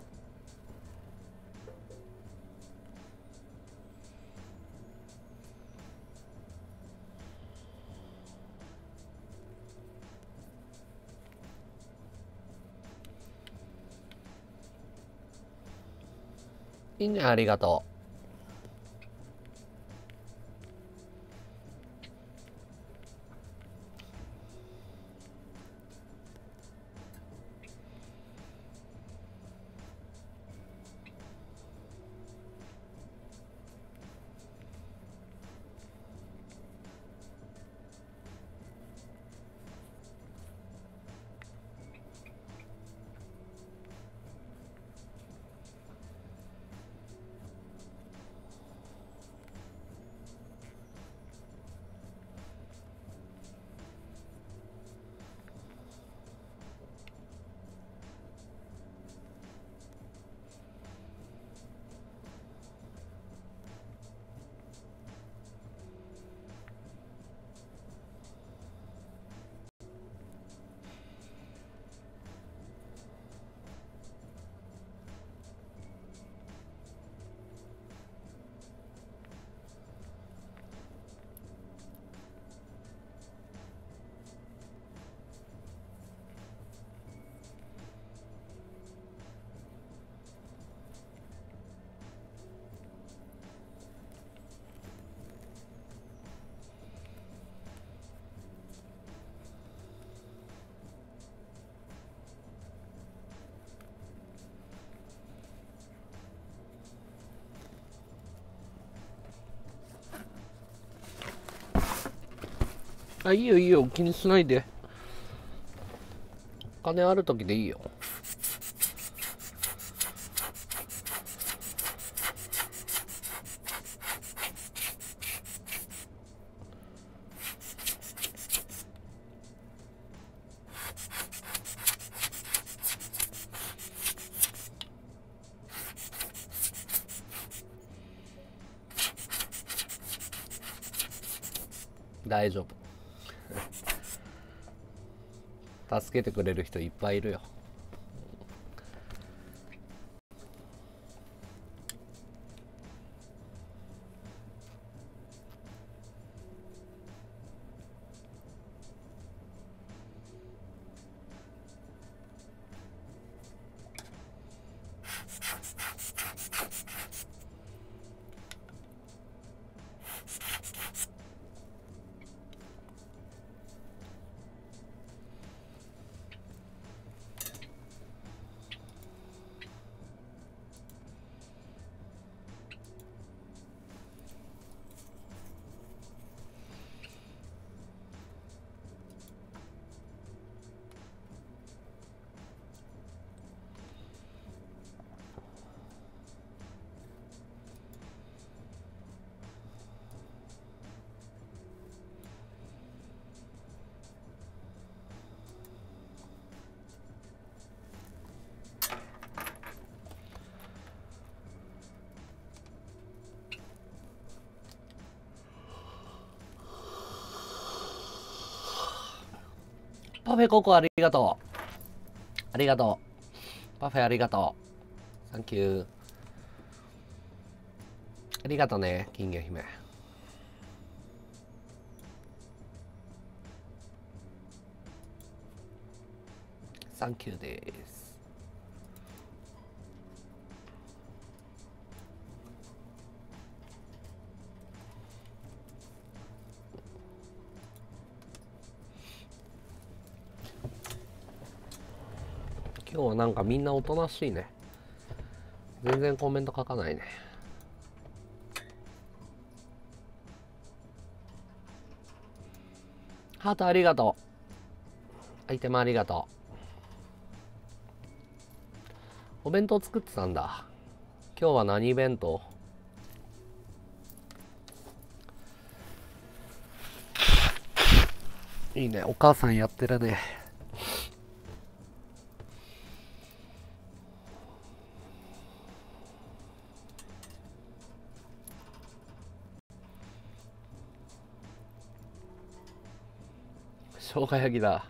いいね、ありがとう。あ、いいよいいよ、気にしないで。金ある時でいいよ。大丈夫。助けてくれる人いっぱいいるよ。パフェココありがとう。ありがとう。パフェありがとう。サンキュー。ありがとうね、金魚姫。サンキューです。今日はなんかみんなおとなしいね。全然コメント書かないね。ハートありがとう。アイテムありがとう。お弁当作ってたんだ。今日は何イベント？いいね、お母さんやってるね。生姜焼きだ。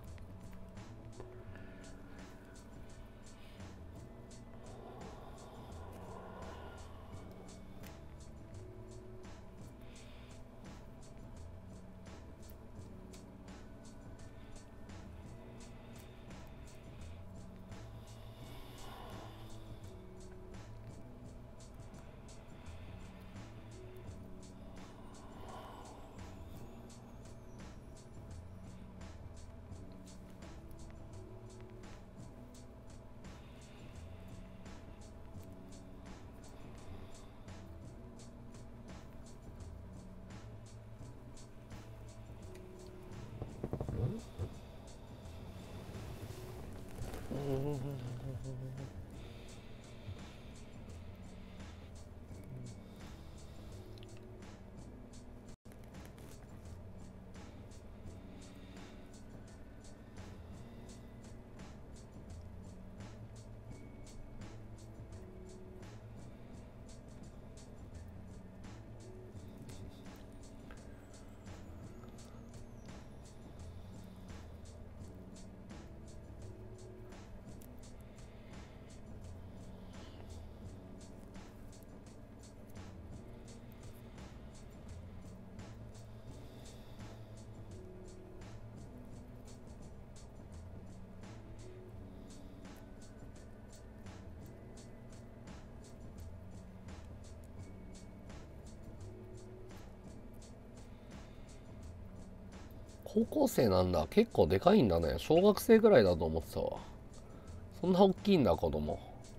高校生なんだ。結構でかいんだね。小学生ぐらいだと思ってたわ。そんな大きいんだ、子供。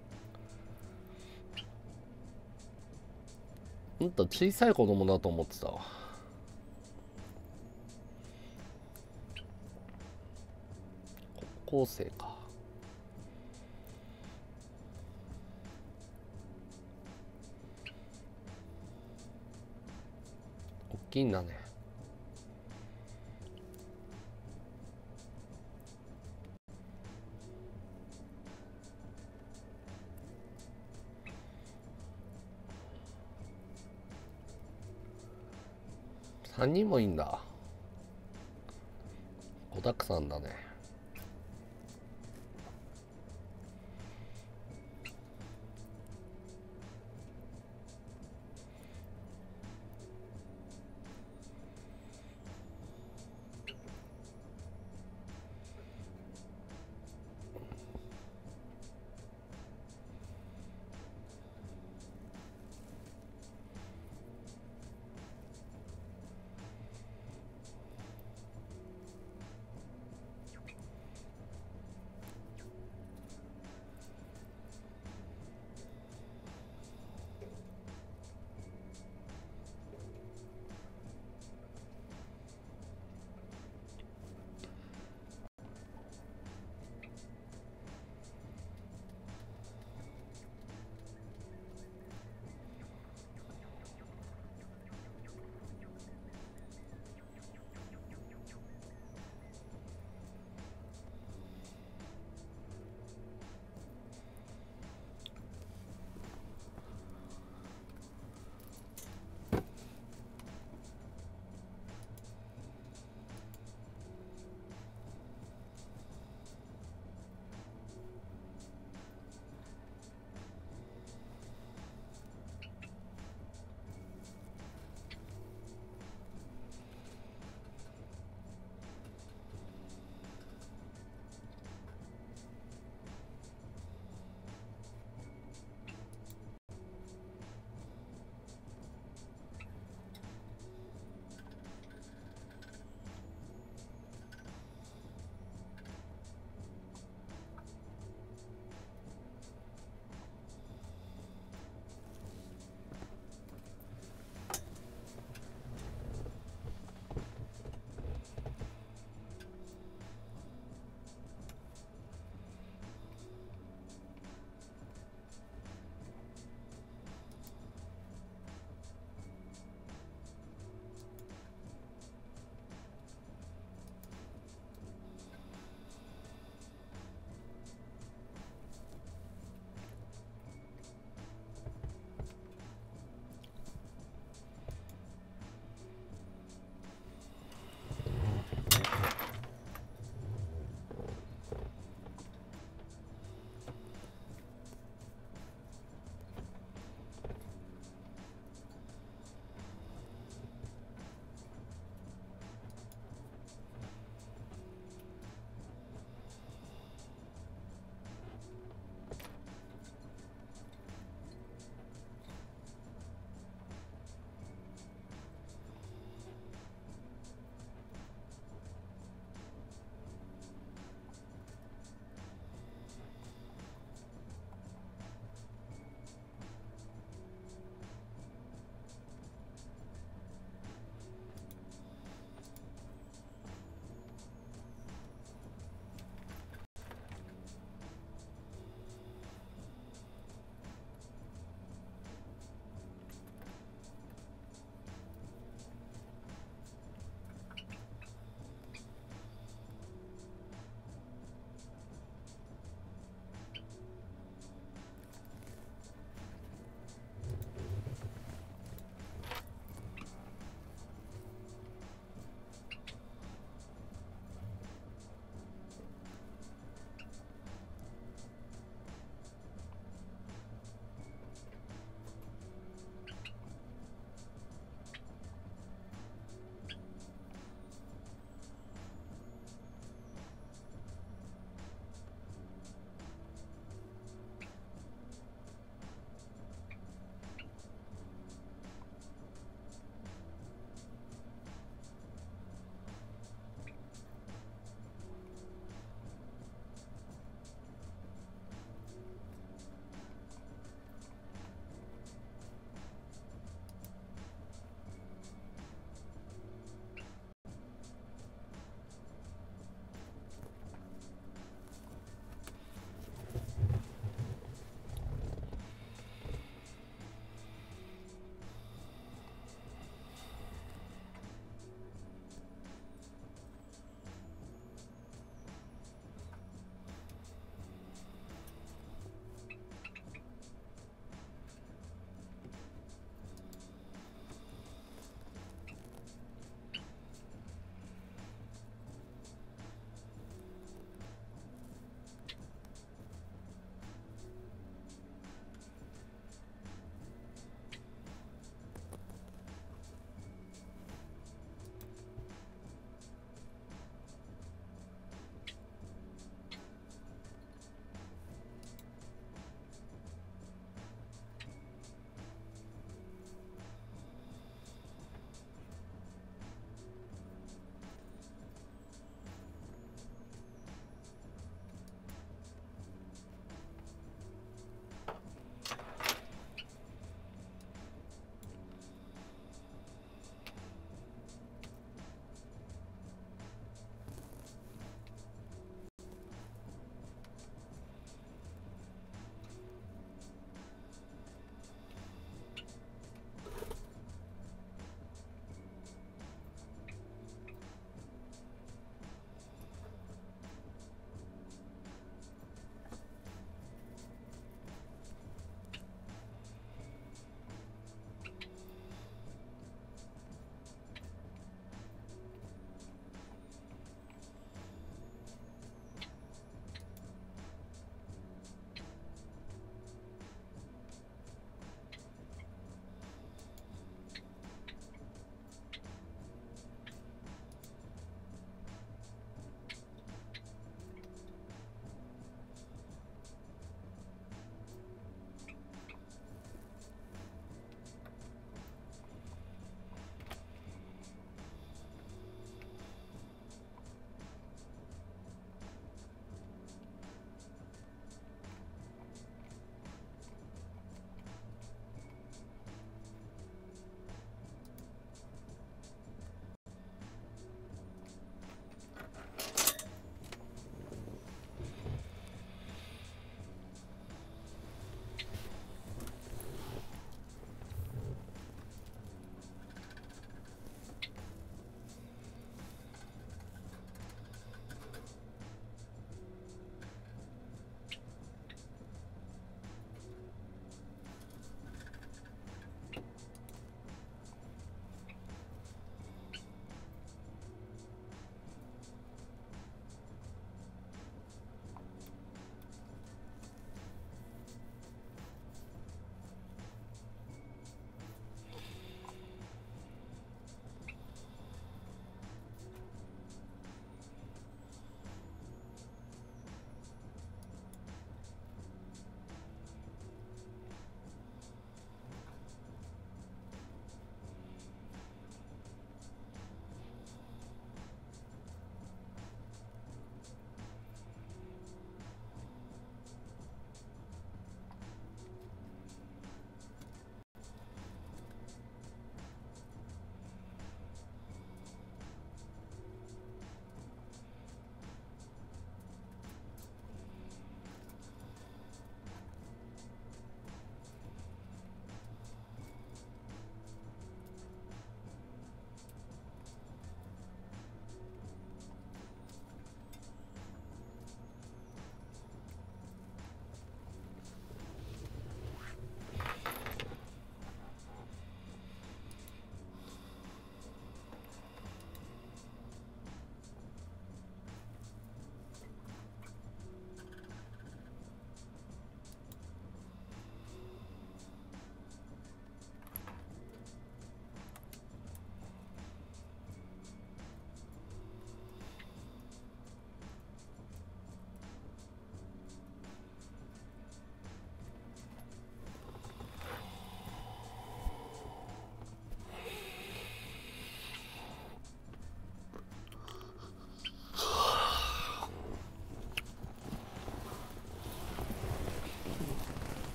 もっと小さい子供だと思ってたわ。高校生か。大きいんだね。さんにんもいいんだ。子だくさんだね。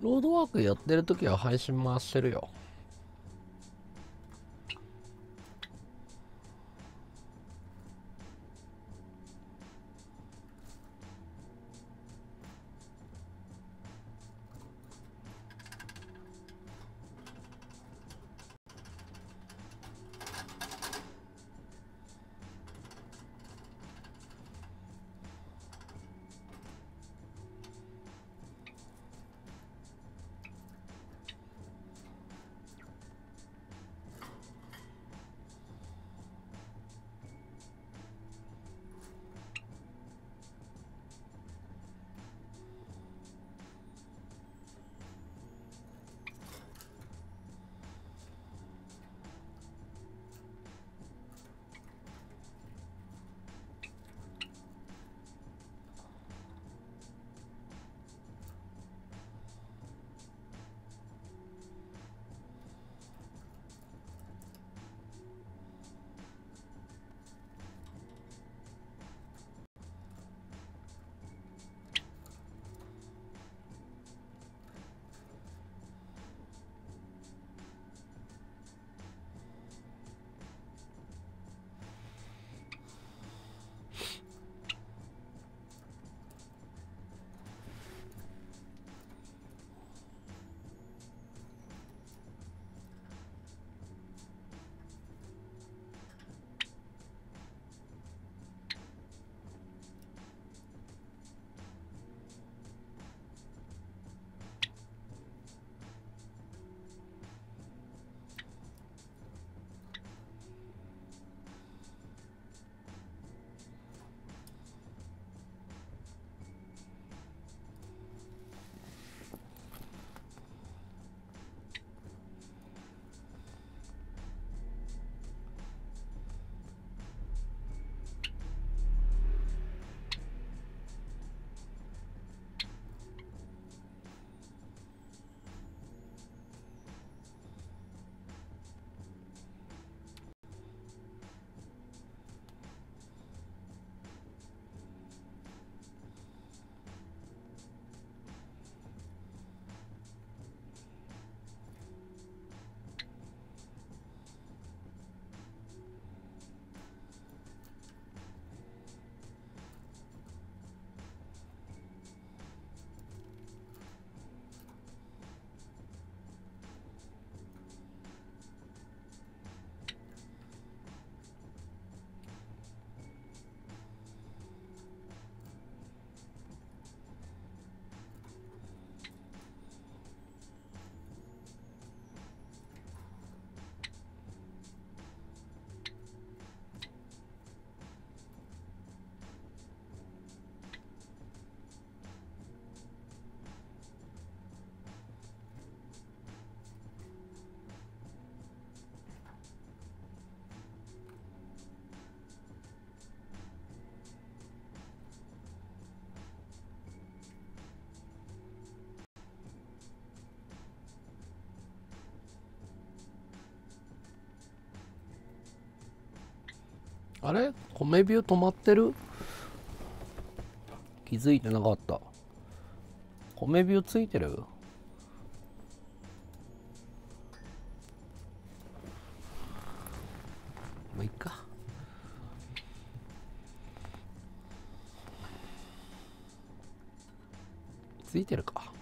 ロードワークやってる時は配信回してるよ。あれ米ビュー止まってる？気づいてなかった。米ビューついてる？もういいか。ついてるか。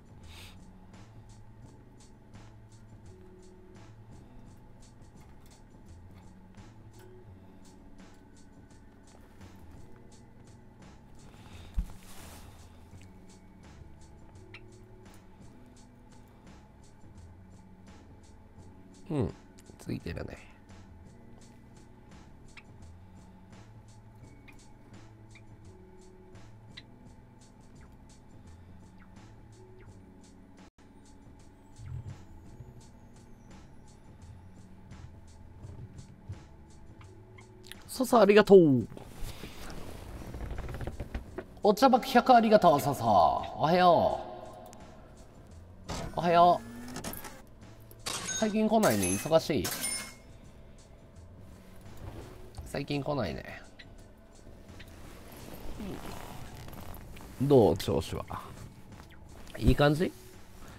うん、ついてるね。ささありがとう。お茶爆ひゃくありがとう。ささおはよう。おはよう。最近来ないね。忙しい。最近来ないね。どう調子は。いい感じ？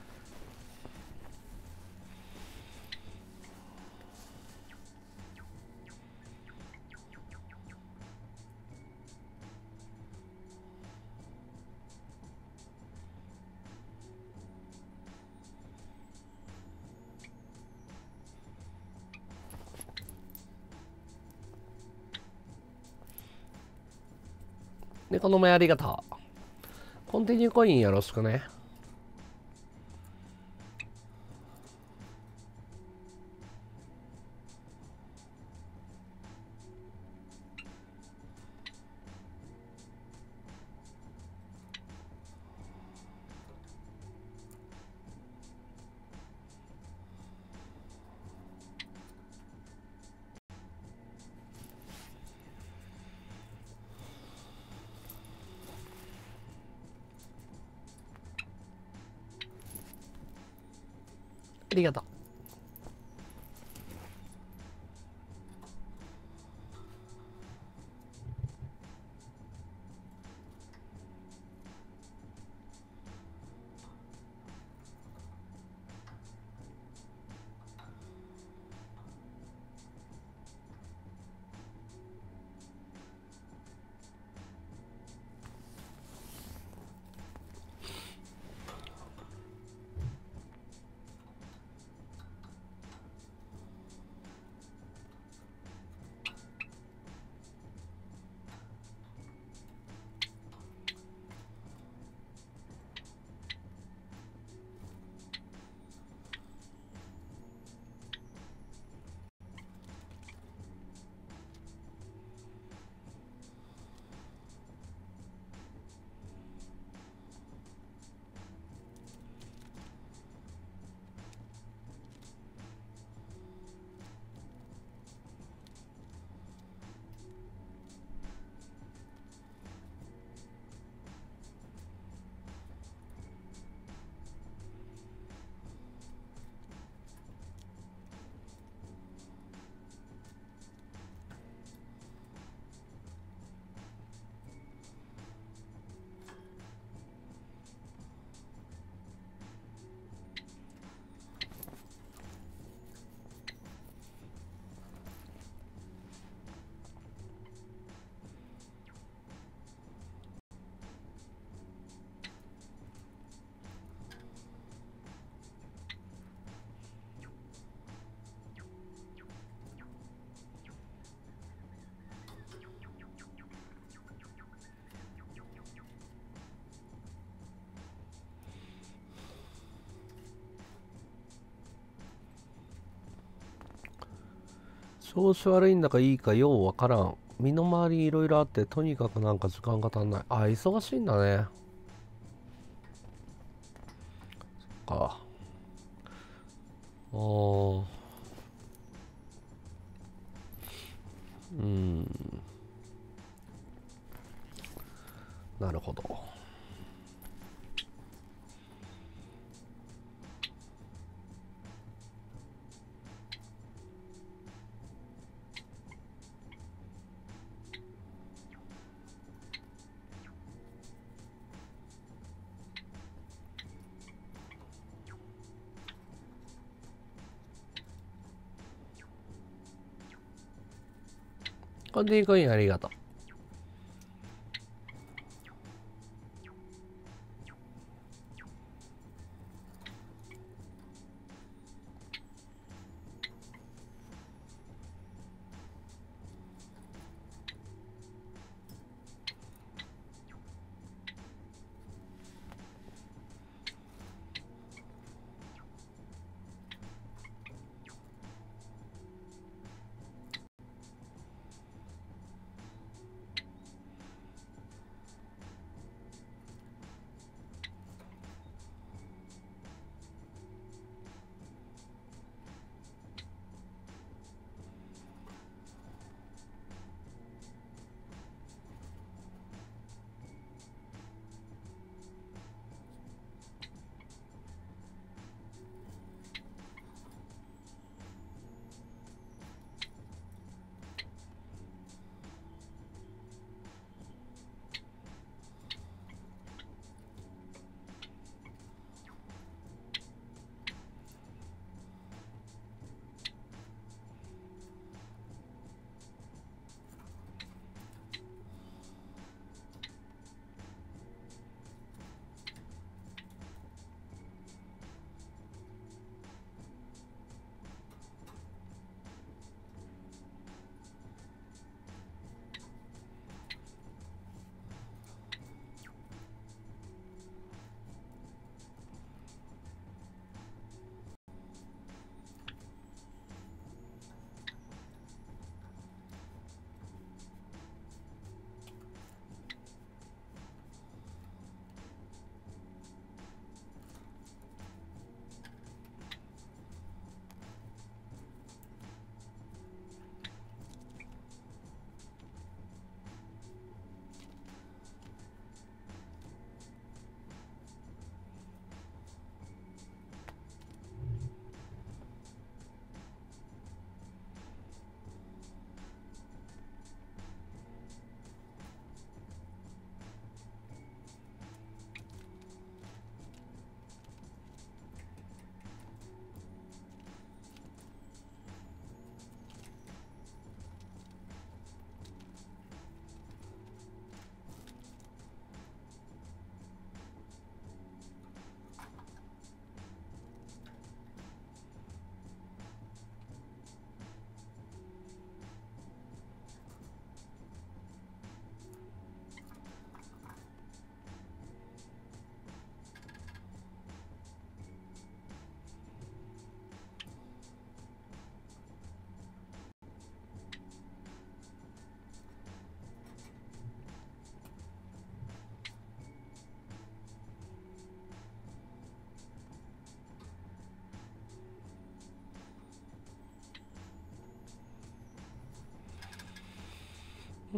猫の目ありがとう。コンティニューコインよろしくね。ありがとう。調子悪いんだかいいかようわからん。身の回りいろいろあってとにかくなんか時間が足んない。あ、忙しいんだね。そっか。おー。うん。なるほど。コンティニューコインありがとう。 うん。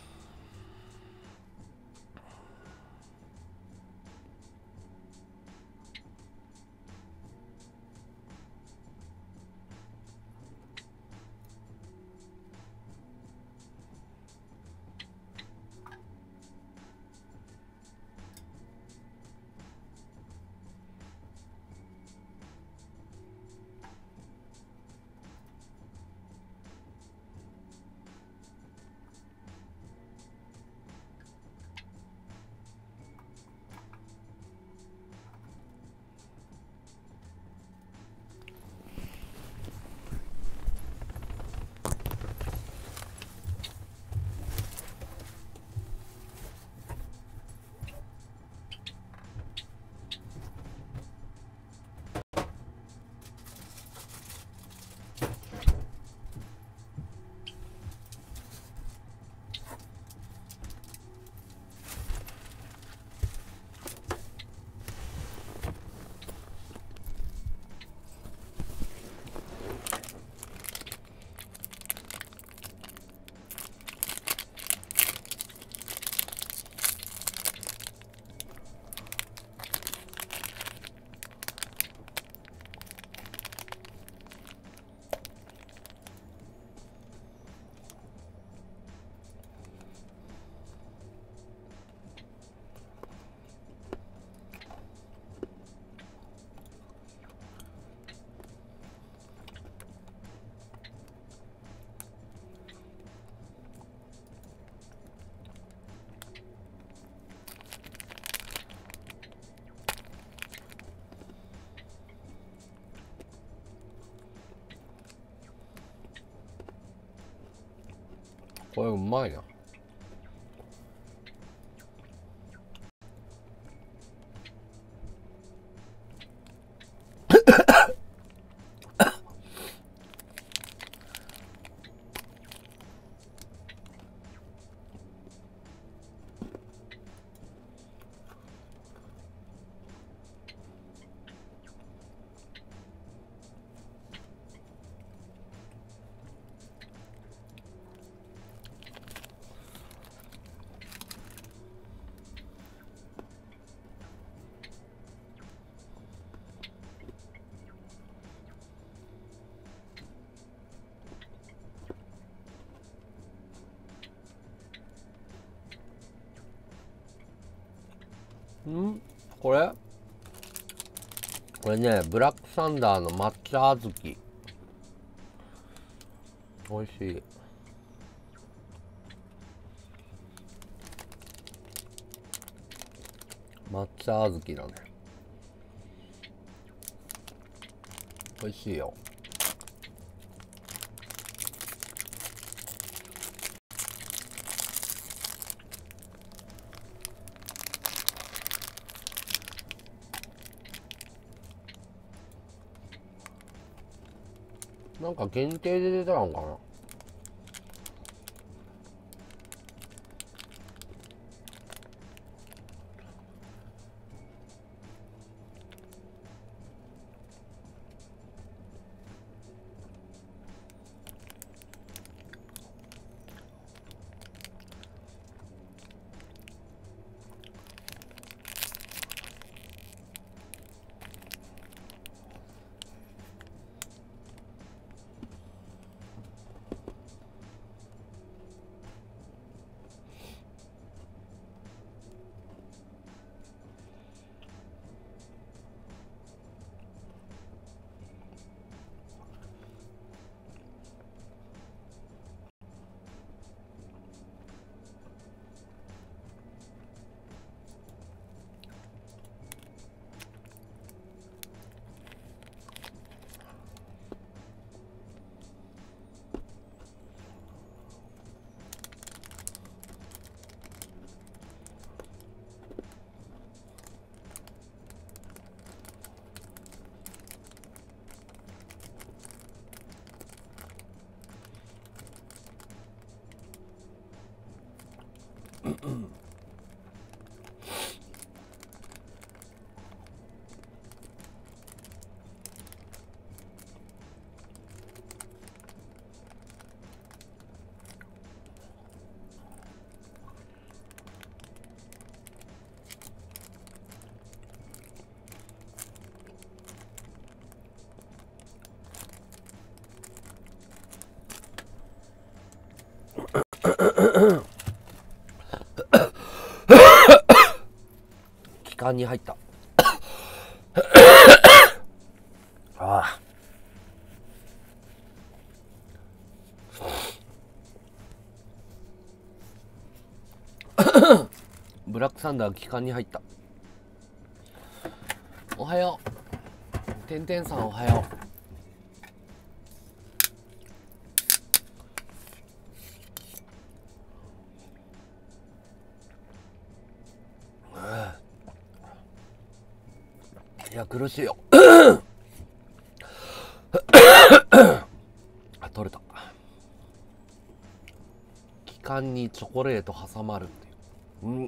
これうまいな。んこれこれね、ブラックサンダーの抹茶小豆。美味しい。抹茶小豆だね。美味しいよ。なんか限定で出たのかな。 間に入ったああブラックサンダー期間に入った。おはようてんてんさん、おはよう。いや苦しいよあ、取れた。気管にチョコレート挟まるっていう、うん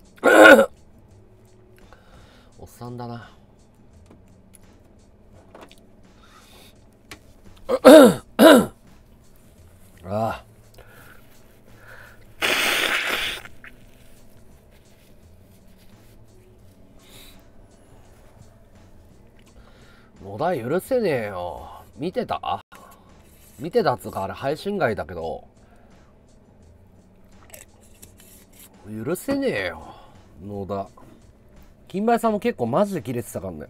おっさんだなああ野田許せねえよ。見てた見てたっつうか、あれ配信外だけど許せねえよ野田。金梅さんも結構マジでキレてたからね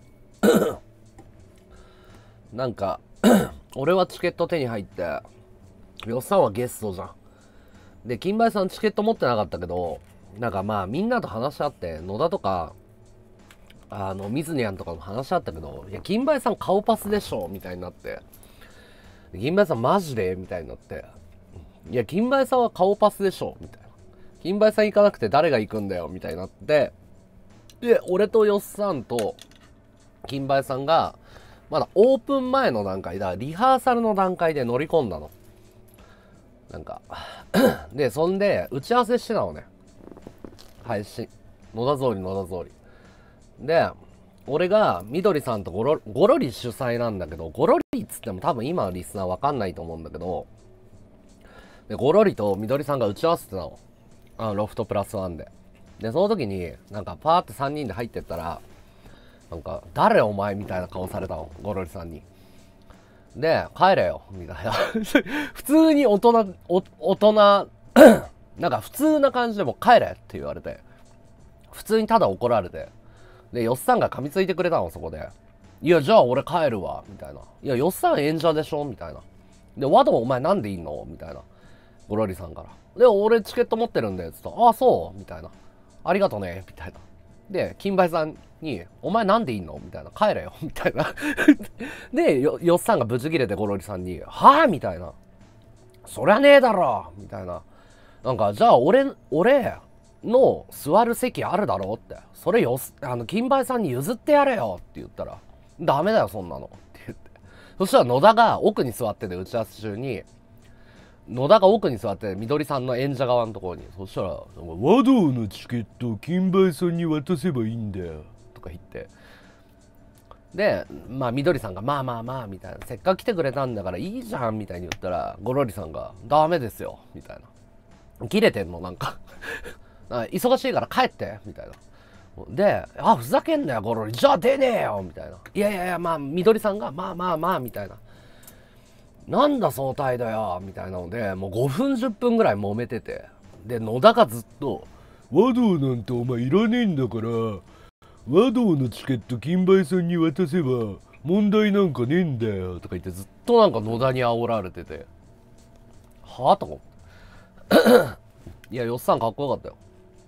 なんか俺はチケット手に入ってよっさんはゲストじゃん。で金梅さんチケット持ってなかったけど、なんかまあみんなと話し合って、野田とかあの水にゃんとかも話し合ったけど、いや金梅さん顔パスでしょみたいになって、金梅さんマジでみたいになって、いや金梅さんは顔パスでしょみたいな、金梅さん行かなくて誰が行くんだよみたいになって、で俺とよっさんと金梅さんがまだオープン前の段階だ、リハーサルの段階で乗り込んだの。なんかでそんで打ち合わせしてたのね、配信野田通り野田通りで、俺がみどりさんとゴロゴロリ主催なんだけど、ゴロリっつっても多分今のリスナーわかんないと思うんだけど、でゴロリとみどりさんが打ち合わせてたの、あのロフトプラスワンで。でその時になんかパーってさんにんで入ってったら、なんか誰お前みたいな顔されたの、ゴロリさんに。で帰れよみたいな普通に大人お大人なんか普通な感じでも帰れって言われて、普通にただ怒られて、でよっさんが噛みついてくれたのそこで。いやじゃあ俺帰るわみたいな。いやよっさん演者でしょみたいな。でワドお前なんでいんのみたいな、ゴロリさんから。で俺チケット持ってるんでつった。ああそうみたいな、ありがとねみたいな。で金梅さんにお前なんでいんのみたいな、帰れよみたいなで よ, よっさんがブチギレてゴロリさんにはあみたいな、そりゃねえだろみたいな、なんかじゃあ俺俺の座る席あるだろって、それよあの金梅さんに譲ってやれよって言ったら、ダメだよそんなのって言って、そしたら野田が奥に座ってて、打ち合わせ中に野田が奥に座ってみどりさんの演者側のところに、そしたらなんか和道のチケットを金梅さんに渡せばいいんだよとか言って、でまあみどりさんがまあまあまあみたいな、せっかく来てくれたんだからいいじゃんみたいに言ったら、ゴロリさんがダメですよみたいな、切れてんのなんか忙しいから帰ってみたいな。で、あ、ふざけんなよゴロリ、じゃあ出ねえよみたいな。いやいやいや、まあみどりさんがまあまあまあみたいな、なんだその態度よみたいなので、もうごふんじゅっぷんぐらい揉めてて、で野田がずっと和道なんてお前いらねえんだから、和道のチケット金梅さんに渡せば問題なんかねえんだよとか言って、ずっとなんか野田に煽られてて、はあと思っていやよっさんかっこよかったよ、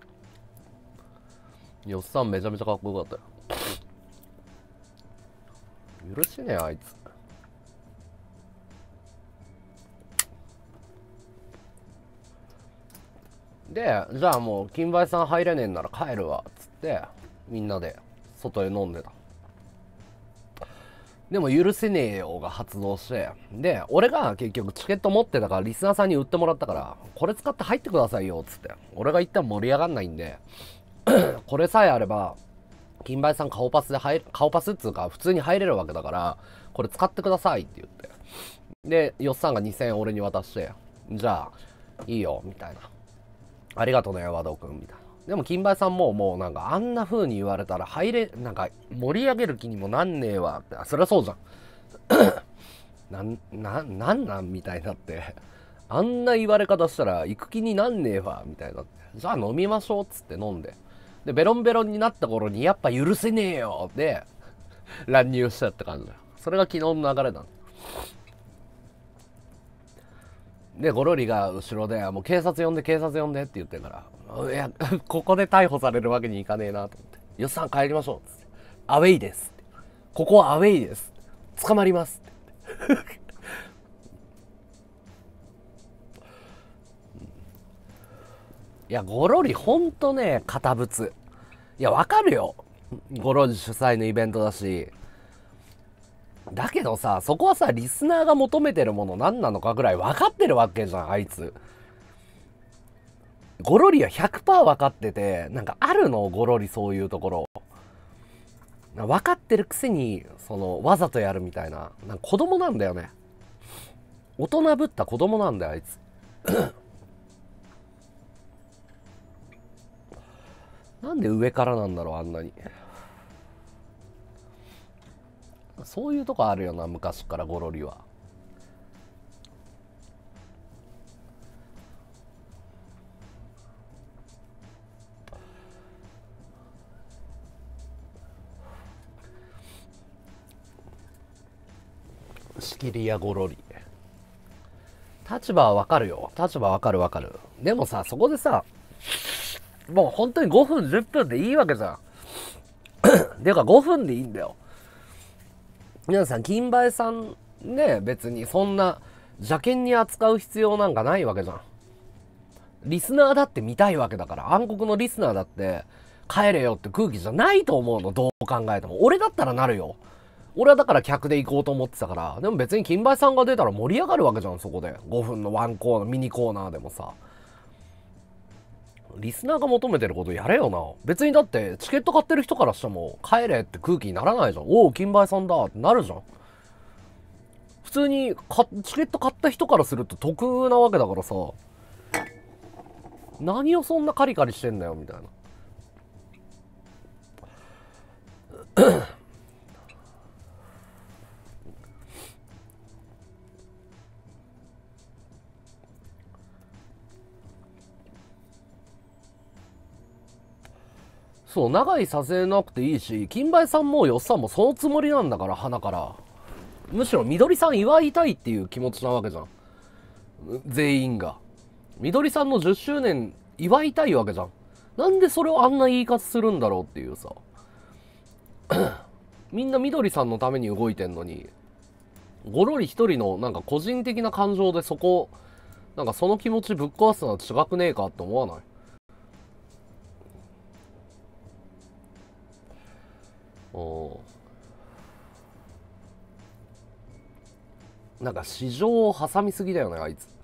よっさんめちゃめちゃかっこよかったよ。許せねえあいつ。でじゃあもう金梅さん入れねえんなら帰るわっつってみんなで外へ飲んでた。でも許せねえよが発動して、で俺が結局チケット持ってたからリスナーさんに売ってもらったから、これ使って入ってくださいよっつって、俺が言ったら盛り上がんないんでこれさえあれば金梅さん顔パスで入る、顔パスっつうか普通に入れるわけだから、これ使ってくださいって言って、でよっさんがにせんえん俺に渡して、じゃあいいよみたいな、ありがとうね和道くんみたいな。でも金梅さんももうなんかあんな風に言われたら入れ、なんか盛り上げる気にもなんねえわって、そりゃそうじゃんなんななんなんみたいになって、あんな言われ方したら行く気になんねえわみたいになって、じゃあ飲みましょうっつって飲んで、 でベロンベロンになった頃にやっぱ許せねえよで乱入したって感じだよ。それが昨日の流れだ。でゴロリが後ろでもう警察呼んで警察呼んでって言ってるから、いやここで逮捕されるわけにいかねえなと思って、よっさん帰りましょうっつって、アウェイですって、ここはアウェイです、捕まりますっていやゴロリほんとね堅物。いやわかるよ、ゴロリ主催のイベントだし、だけどさ、そこはさリスナーが求めてるもの何なのかぐらい分かってるわけじゃん。あいつゴロリは ひゃくパーセント 分かってて、なんかあるのゴロリ、そういうところ分かってるくせにそのわざとやるみたいな、なんか子供なんだよね。大人ぶった子供なんだよあいつなんで上からなんだろう、あんなに。そういうとこあるよな、昔からゴロリは。仕切りやゴロリ、立場はわかるよ、立場わかるわかる。でもさ、そこでさ、もう本当にごふんじゅっぷんでいいわけじゃんていうかごふんでいいんだよ。皆さん金梅さんね、別にそんな邪険に扱う必要なんかないわけじゃん。リスナーだって見たいわけだから、暗黒のリスナーだって帰れよって空気じゃないと思うの、どう考えても。俺だったらなるよ。俺はだから客で行こうと思ってたから。でも別に金梅さんが出たら盛り上がるわけじゃん、そこで。ごふんのワンコーナー、ミニコーナーでもさ。リスナーが求めてることやれよな。別にだってチケット買ってる人からしても帰れって空気にならないじゃん。おお金梅さんだってなるじゃん。普通にチケット買った人からすると得なわけだからさ、何をそんなカリカリしてんだよみたいなそう、長いさせなくていいし、金梅さんもよっさんもそのつもりなんだから、鼻から。むしろみどりさん祝いたいっていう気持ちなわけじゃん、全員が。みどりさんのじゅっしゅうねん祝いたいわけじゃん。なんでそれをあんな言い方するんだろうっていうさみんなみどりさんのために動いてんのに、ゴロリ一人のなんか個人的な感情でそこ、なんかその気持ちぶっ壊すのは違くねえかって思わない？おなんか市場を挟みすぎだよねあいつ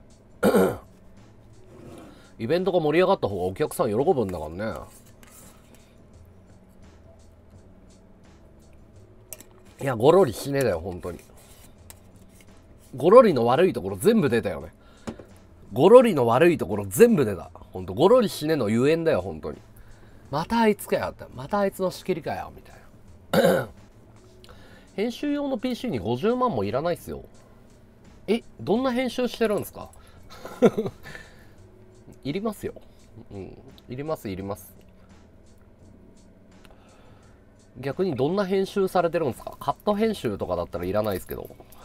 イベントが盛り上がった方がお客さん喜ぶんだからね。いやゴロリ死ねだよ本当に。ゴロリの悪いところ全部出たよね。ゴロリの悪いところ全部出た。ほんとゴロリ死ねのゆえんだよ本当に。またあいつかよって、またあいつの仕切りかよみたいな編集用の ピーシー にごじゅうまんもいらないっすよ。え、どんな編集してるんですかいりますよ。うん、いりますいります。逆にどんな編集されてるんですか？カット編集とかだったらいらないですけど、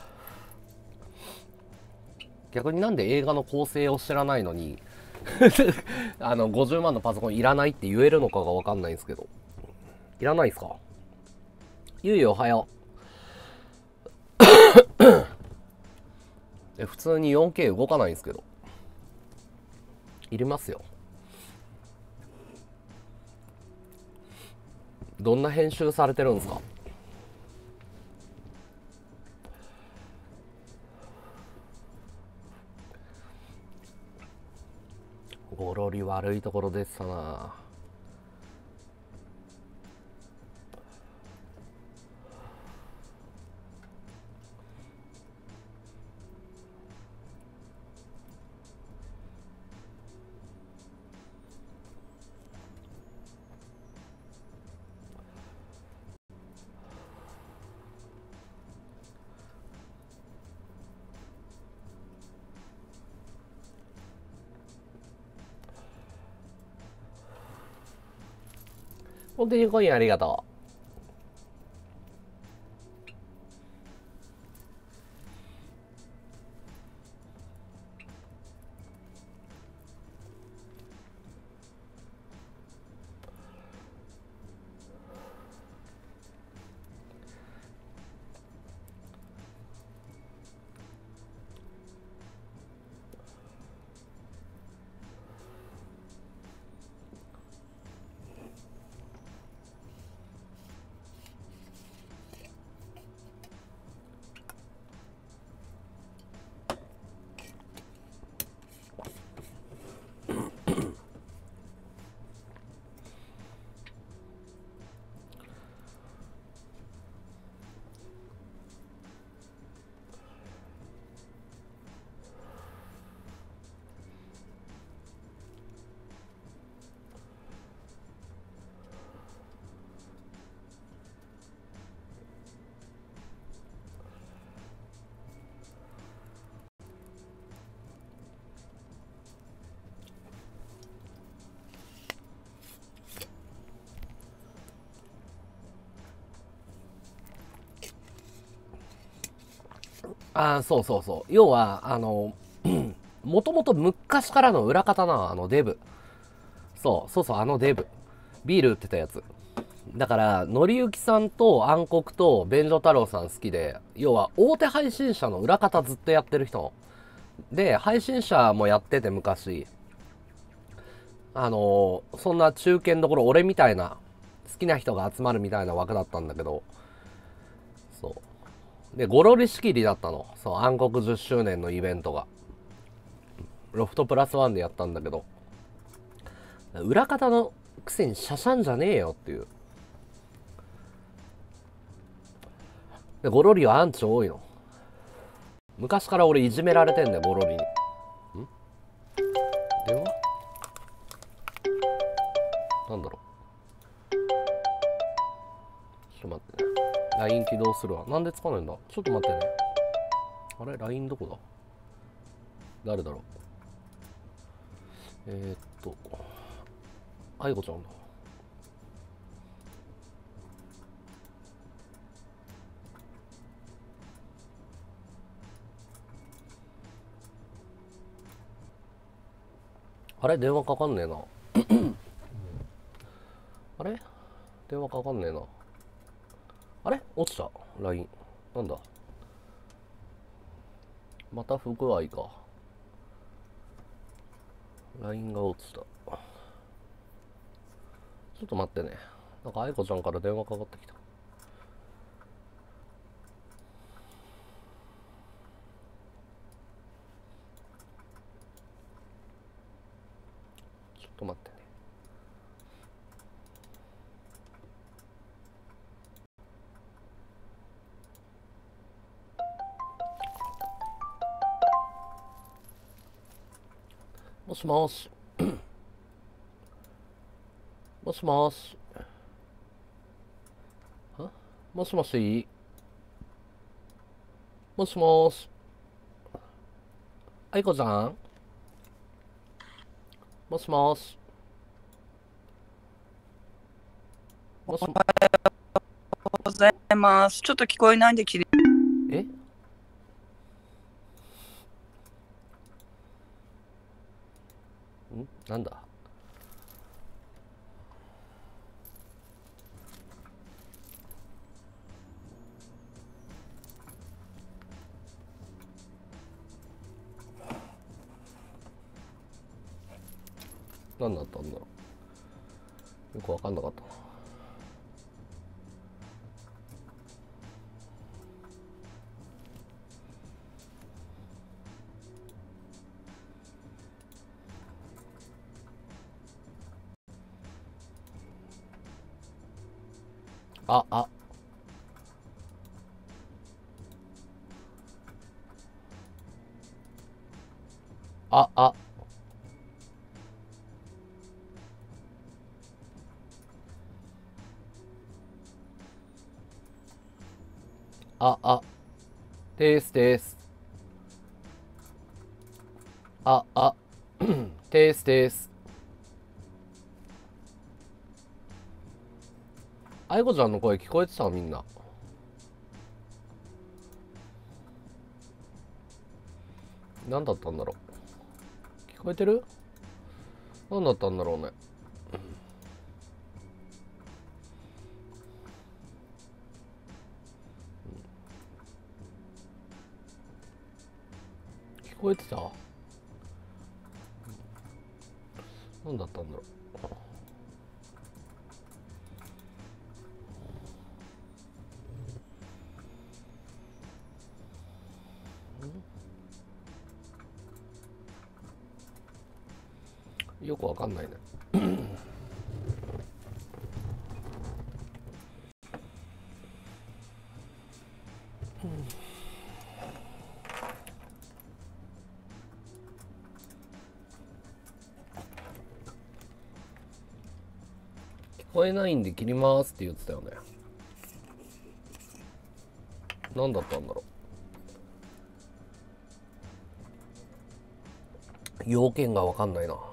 逆になんで映画の構成を知らないのにあのごじゅうまんのパソコンいらないって言えるのかが分かんないんですけど、いらないですか？ゆいおはようえ普通に よんケー 動かないんですけど、いりますよ。どんな編集されてるんですか？ゴロリ悪いところでしたな。 本当にコインありがとう。ああ、そうそうそう。要は、あの、もともと昔からの裏方な、あのデブ。そう、そうそう、あのデブ。ビール売ってたやつ。だから、のりゆきさんと暗黒と便所太郎さん好きで、要は大手配信者の裏方ずっとやってる人。で、配信者もやってて昔、あのーそんな中堅どころ俺みたいな、好きな人が集まるみたいな枠だったんだけど、そう。で、ゴロリ仕切りだったの。そう、暗黒じゅっしゅうねんのイベントが。ロフトプラスワンでやったんだけど、裏方のくせにシャシャンじゃねえよっていう。で、ゴロリはアンチ多いの。昔から俺いじめられてんだよ、ゴロリに。ん電話なんだろう。ちょっと待ってね。ライン 起動するわ。なんでつかないんだ。ちょっと待ってね。あれ ライン どこだ。誰だろう。えー、っと、あいこちゃんだ。あれ電話かかんねえな。あれ電話かかんねえな。あれ落ちた。ライン。なんだ。また不具合か。ライン が落ちた。ちょっと待ってね。なんか愛子ちゃんから電話かかってきた。ちょっと待ってね。もしもし。もしもし。あもしもし。もしもし。愛子ちゃんもしもし。もしも、 ございます。ちょっと聞こえないんで切り。 えんなんだ何だったんだろう。よくわかんなかったな。あ、あ、あ、あ、あ、あ、ですです。あ、あ、ですです。 愛子ちゃんの声聞こえてたみんな。何だったんだろう。聞こえてる？何だったんだろうね。聞こえてた？何だったんだろう。よくわかんないね。聞こえないんで切りますって言ってたよね。何だったんだろう。要件がわかんないな。も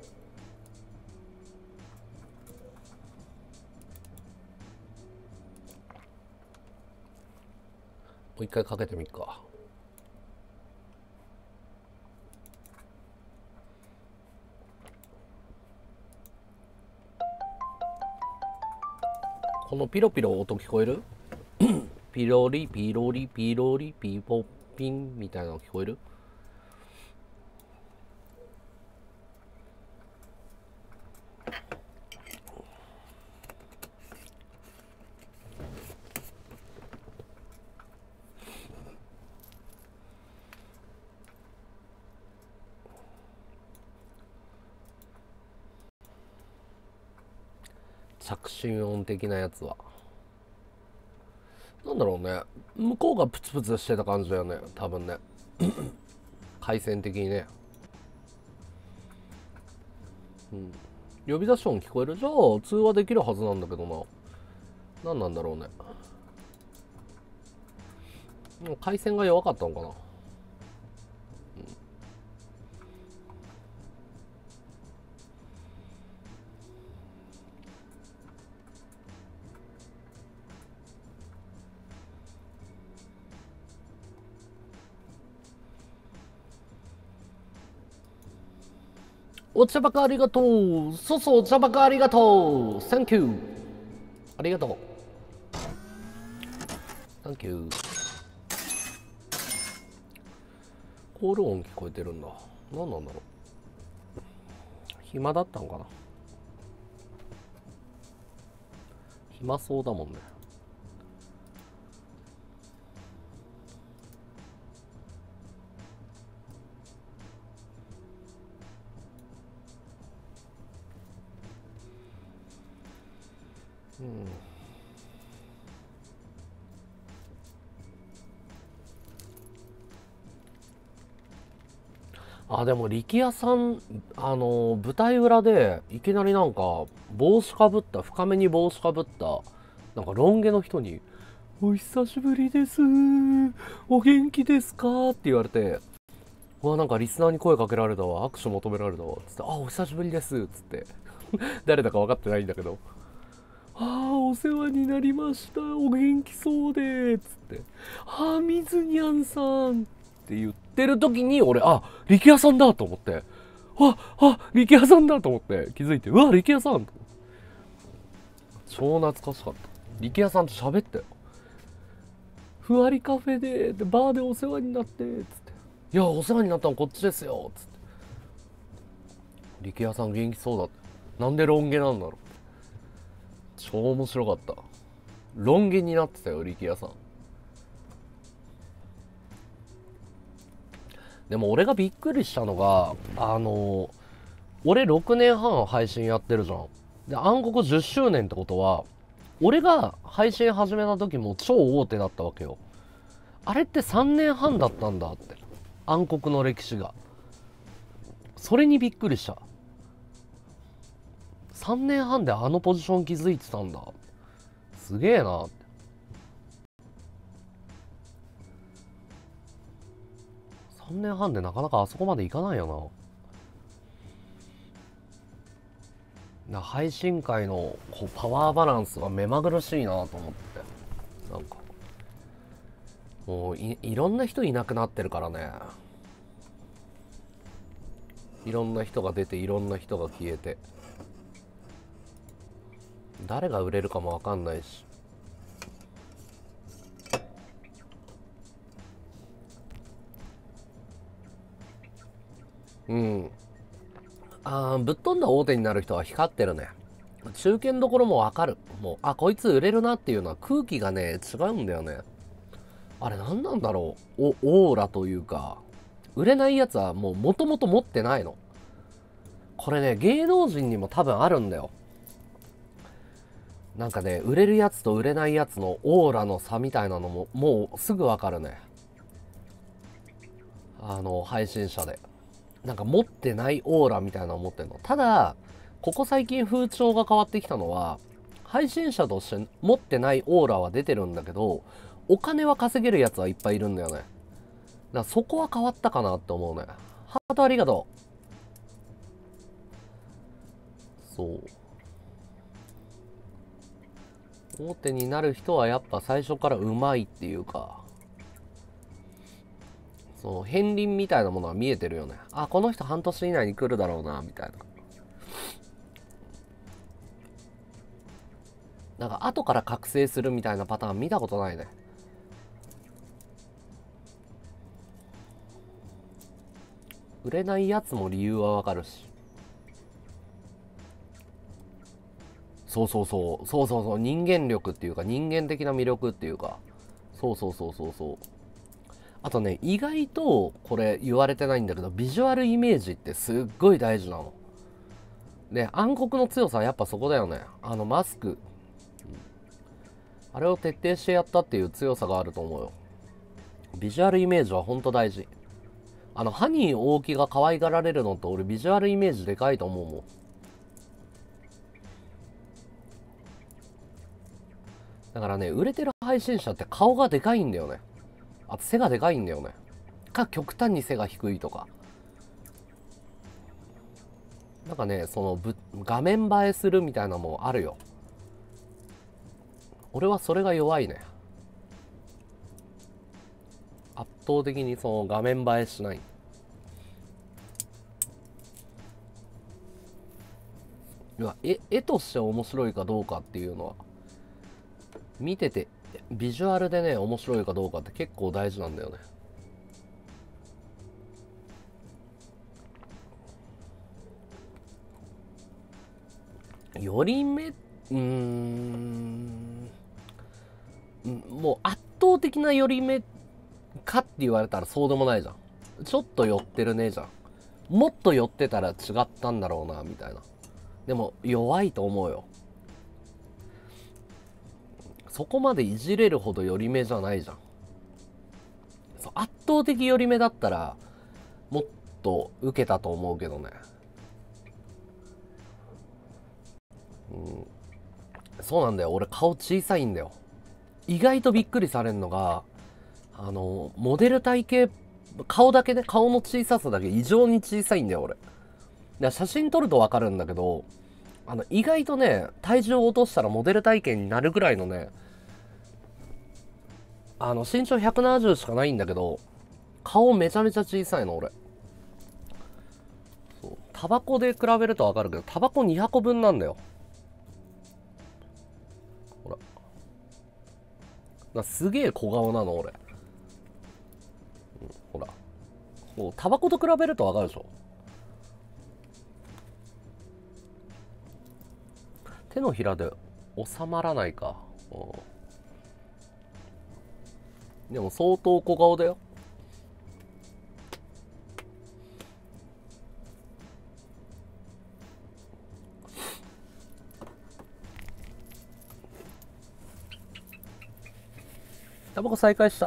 う一回かけてみっか。このピロピロ音聞こえる？ピロリピロリピロリピポッピンみたいなの聞こえる？着信音的なやつはなんだろうね。向こうがプツプツしてた感じだよね、多分ね。回線的にね。うん、呼び出し音聞こえる？じゃあ通話できるはずなんだけどな。何なんだろうね。回線が弱かったのかな。お茶ばかありがとう。そうそう、お茶ばかありがとう。サンキュー。ありがとう。サンキュー。コール音聞こえてるんだ。何なんだろう。暇だったのかな。暇そうだもんね。うん。あ、でも力也さん、あの舞台裏でいきなりなんか帽子かぶった、深めに帽子かぶったなんかロン毛の人に「お久しぶりです、お元気ですか?」って言われて、うわ、なんかリスナーに声かけられたわ、握手求められたわ、つって「あ、お久しぶりです」っつって誰だか分かってないんだけど「ああ、お世話になりました、お元気そうで」つって「ああ、みずにゃんさん」って言ってる時に俺、あ、力也さんだと思って、ああ、力也さんだと思って気づいて、うわ、力也さん、超懐かしかった。力也さんと喋ったよ。ふわりカフェででバーでお世話になってつって、いや、お世話になったのこっちですよつって、力也さん元気そうだって。なんでロン毛なんだろう。超面白かった。ロン毛になってたよ、力也さん。でも俺がびっくりしたのが、あの俺ろくねんはん配信やってるじゃん。で、暗黒じゅっしゅうねんってことは、俺が配信始めた時も超大手だったわけよ。あれってさんねんはんだったんだって。暗黒の歴史が。それにびっくりした。さんねんはんであのポジション築いてたんだ。すげえなって。さんねんはんでなかなかあそこまでいかないよな。 な配信界のこうパワーバランスが目まぐるしいなと思って、なんかもう い, いろんな人いなくなってるからね。いろんな人が出ていろんな人が消えて、誰が売れるかもわかんないし。うん。あー、ぶっ飛んだ大手になる人は光ってるね。中堅どころもわかる。もう、あ、こいつ売れるなっていうのは空気がね、違うんだよね。あれ何なんだろう。お、オーラというか、売れないやつはもう元々持ってないの。これね、芸能人にも多分あるんだよ。なんかね、売れるやつと売れないやつのオーラの差みたいなのももうすぐわかるね。あの、配信者で。なんか持ってないオーラみたいなのを持ってんの。ただ、ここ最近風潮が変わってきたのは、配信者として持ってないオーラは出てるんだけど、お金は稼げるやつはいっぱいいるんだよね。だからそこは変わったかなって思うね。ハートありがとう。そう。大手になる人はやっぱ最初からうまいっていうか、その片鱗みたいなものは見えてるよね。あ、この人半年以内に来るだろうなみたいな。なんか後から覚醒するみたいなパターン見たことないね。売れないやつも理由はわかるし。そうそうそうそうそうそう、人間力っていうか人間的な魅力っていうか、そうそうそうそうそう。あとね、意外とこれ言われてないんだけど、ビジュアルイメージってすっごい大事なの。で、暗黒の強さはやっぱそこだよね。あのマスク、あれを徹底してやったっていう強さがあると思うよ。ビジュアルイメージはほんと大事。あのハニー大木が可愛がられるのって俺ビジュアルイメージでかいと思うもん。だからね、売れてる配信者って顔がでかいんだよね。あと背がでかいんだよね。か極端に背が低いとか。なんかね、そのぶ画面映えするみたいなのもあるよ。俺はそれが弱いね。圧倒的にその画面映えしない。いや、絵、絵として面白いかどうかっていうのは、見てて、ビジュアルでね、面白いかどうかって結構大事なんだよね。より目、うーん、もう圧倒的な寄り目かって言われたらそうでもないじゃん。ちょっと寄ってるねじゃん。もっと寄ってたら違ったんだろうなみたいな。でも弱いと思うよ。そこまでいじれるほど寄り目じゃないじゃん。そう、圧倒的寄り目だったらもっと受けたと思うけどね。うん、そうなんだよ。俺顔小さいんだよ。意外とびっくりされるのが、あのモデル体型、顔だけね、顔の小ささだけ異常に小さいんだよ俺。で写真撮ると分かるんだけど、あの意外とね、体重を落としたらモデル体型になるぐらいのね、あの身長ひゃくななじゅうしかないんだけど、顔めちゃめちゃ小さいの俺。そう、タバコで比べると分かるけど、タバコにはこぶんなんだよ。ほら、だすげえ小顔なの俺、うん、ほら、もうタバコと比べると分かるでしょ。手のひらで収まらないか、うん、でも相当小顔だよ。タバコ再開した。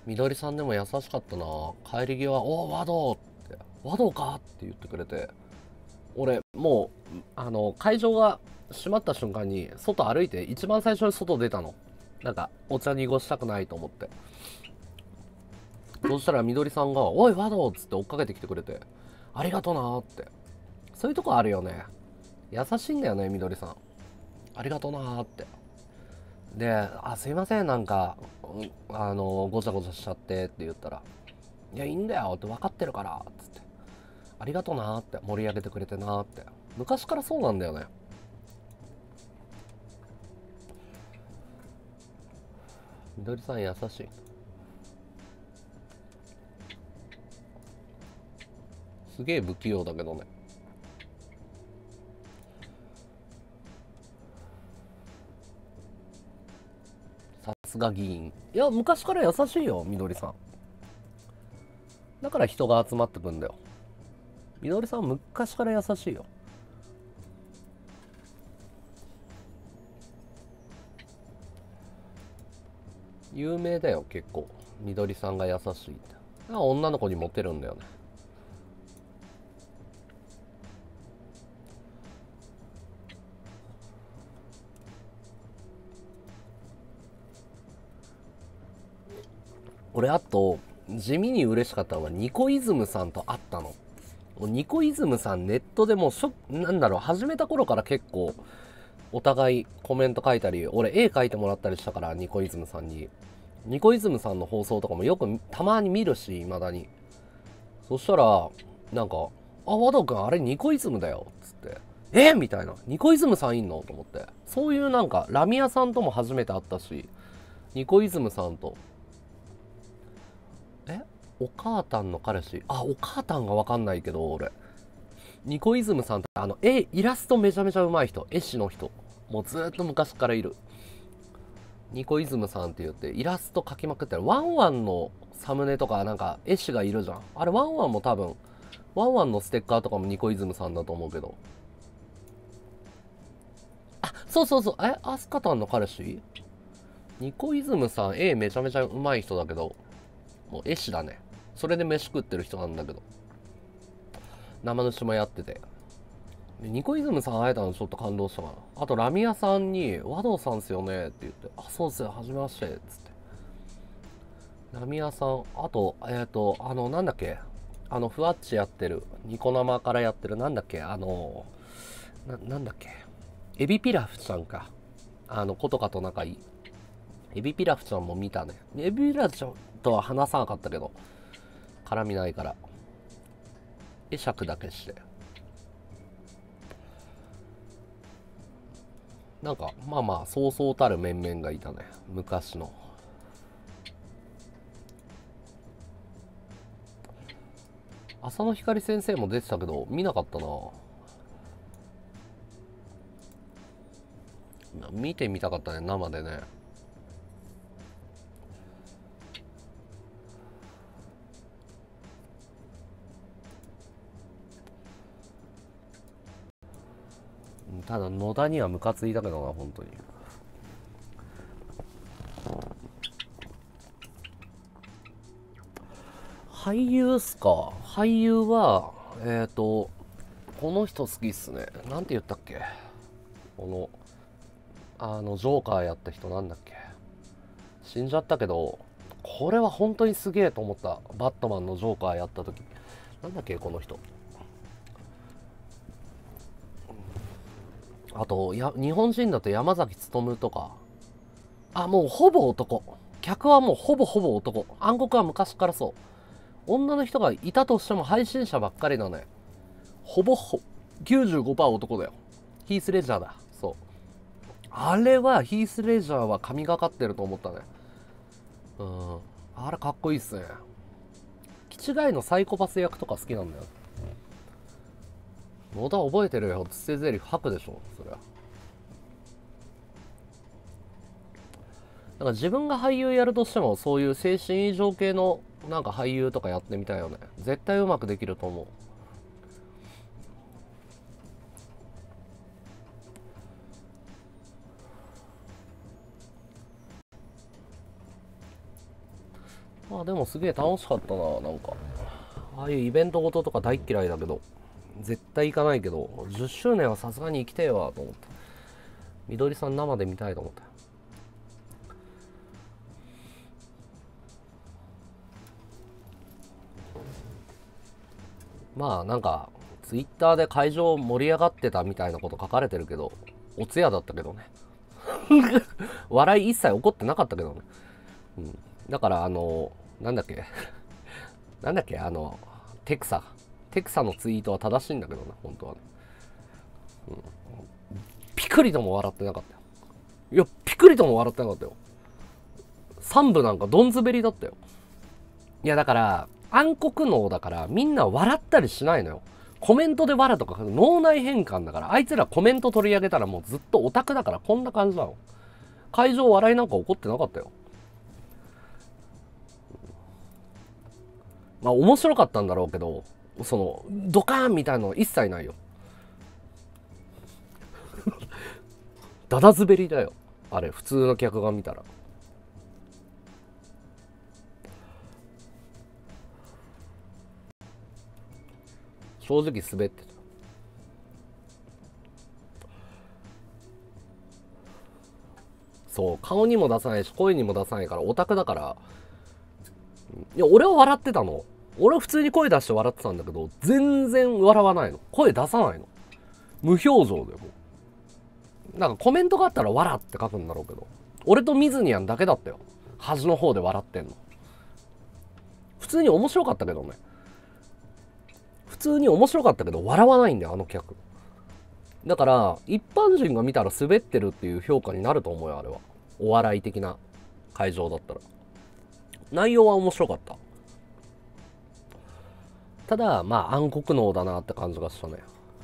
みどりさんでも優しかったな。帰り際、おお、和道って、和道かって言ってくれて、俺、もう、あの、会場が閉まった瞬間に、外歩いて、一番最初に外出たの。なんか、お茶濁したくないと思って。そしたらみどりさんが、おい、和道っつって追っかけてきてくれて、ありがとなーって。そういうとこあるよね。優しいんだよね、みどりさん。ありがとなーって。で、あ、すいません、なんか、あの、ごちゃごちゃしちゃってって言ったら、いや、いいんだよって分かってるから、つって。ありがとなーって盛り上げてくれてなーって。昔からそうなんだよね。みどりさん優しい。すげえ不器用だけどね。さすが議員。いや、昔から優しいよ、みどりさん。だから人が集まってくんだよ。みどりさん昔から優しいよ。有名だよ、結構。みどりさんが優しいって。女の子にモテるんだよね。俺、あと、地味に嬉しかったのは、ニコイズムさんと会ったの。もうニコイズムさん、ネットでもうしょ、なんだろう、始めた頃から結構、お互いコメント書いたり、俺絵描いてもらったりしたから、ニコイズムさんに。ニコイズムさんの放送とかもよくたまに見るし、未だに。そしたら、なんか、あ、和道くんあれニコイズムだよ、つって。えみたいな。ニコイズムさんいんのと思って。そういうなんか、ラミヤさんとも初めて会ったし、ニコイズムさんと、えお母たんの彼氏、あ、お母たんがわかんないけど、俺。ニコイズムさんって、あの、絵、イラストめちゃめちゃ上手い人。絵師の人。もうずーっと昔からいる。ニコイズムさんって言って、イラスト描きまくってる。ワンワンのサムネとか、なんか、絵師がいるじゃん。あれ、ワンワンも多分、ワンワンのステッカーとかもニコイズムさんだと思うけど。あ、そうそうそう。え、アスカタンの彼氏ニコイズムさん、絵めちゃめちゃ上手い人だけど、もう絵師だね。それで飯食ってる人なんだけど。生主もやってて。ニコイズムさん会えたのちょっと感動したかな。あと、ラミヤさんに、和道さんっすよねって言って、あ、そうっすよ、はじめまして、つって。ラミヤさん、あと、えっ、ー、と、あの、なんだっけ、あの、ふわっちやってる、ニコ生からやってる、なんだっけ、あの、な、なんだっけ、エビピラフちゃんか。あの、ことかと仲いい。エビピラフちゃんも見たね。エビピラフちゃんとは話さなかったけど、絡みないから。会釈だけして。なんか、まあまあ、そうそうたる面々がいたね。昔の。浅野光先生も出てたけど、見なかったな。見てみたかったね、生でね。ただ野田にはムカついたけどな、本当に。俳優っすか。俳優はえっ、ー、とこの人好きっすね。なんて言ったっけ、このあのジョーカーやった人、なんだっけ、死んじゃったけど、これは本当にすげえと思った。バットマンのジョーカーやった時、なんだっけこの人。あとや日本人だと山崎努とか。あ、もうほぼ男。客はもうほぼほぼ男。暗黒は昔からそう。女の人がいたとしても配信者ばっかりだね。ほぼほきゅうじゅうごパーセント男だよ。ヒース・レジャーだ。そう。あれはヒース・レジャーは神がかってると思ったね。うん。あれかっこいいっすね。気違いのサイコパス役とか好きなんだよ。野田覚えてるよ。つせゼリフ吐くでしょそりゃ。だから自分が俳優やるとしても、そういう精神異常系のなんか俳優とかやってみたいよね。絶対うまくできると思う。 まあでもすげえ楽しかったな。なんかああいうイベントごととか大っ嫌いだけど絶対行かないけど、じゅっしゅうねんはさすがに行きてえわと思って、みどりさん生で見たいと思った。まあなんかツイッターで会場盛り上がってたみたいなこと書かれてるけど、お通夜だったけどね。笑い一切起こってなかったけどね。うん、だからあのなんだっけなんだっけあのテクサテクサのツイートは正しいんだけどね、本当はね。うん、ピクリとも笑ってなかったよ。いやピクリとも笑ってなかったよ。さん部なんかどんずべりだったよ。いやだから暗黒脳だからみんな笑ったりしないのよ。コメントで笑とか脳内変換だから、あいつらコメント取り上げたらもうずっとオタクだからこんな感じなの。会場笑いなんか起こってなかったよ。まあ面白かったんだろうけど、そのドカーンみたいなの一切ないよ。ダダ滑りだよあれ、普通の客が見たら。正直滑ってた。そう、顔にも出さないし声にも出さないからオタクだから。いや俺は笑ってたの。俺は普通に声出して笑ってたんだけど、全然笑わないの。声出さないの。無表情でもうなんかコメントがあったら笑って書くんだろうけど、俺とミズニアンだけだったよ端の方で笑ってんの。普通に面白かったけどね。普通に面白かったけど笑わないんだよあの客。だから一般人が見たら滑ってるっていう評価になると思うよあれは。お笑い的な会場だったら。内容は面白かった。ただまあ暗黒脳だなって感じがしたね。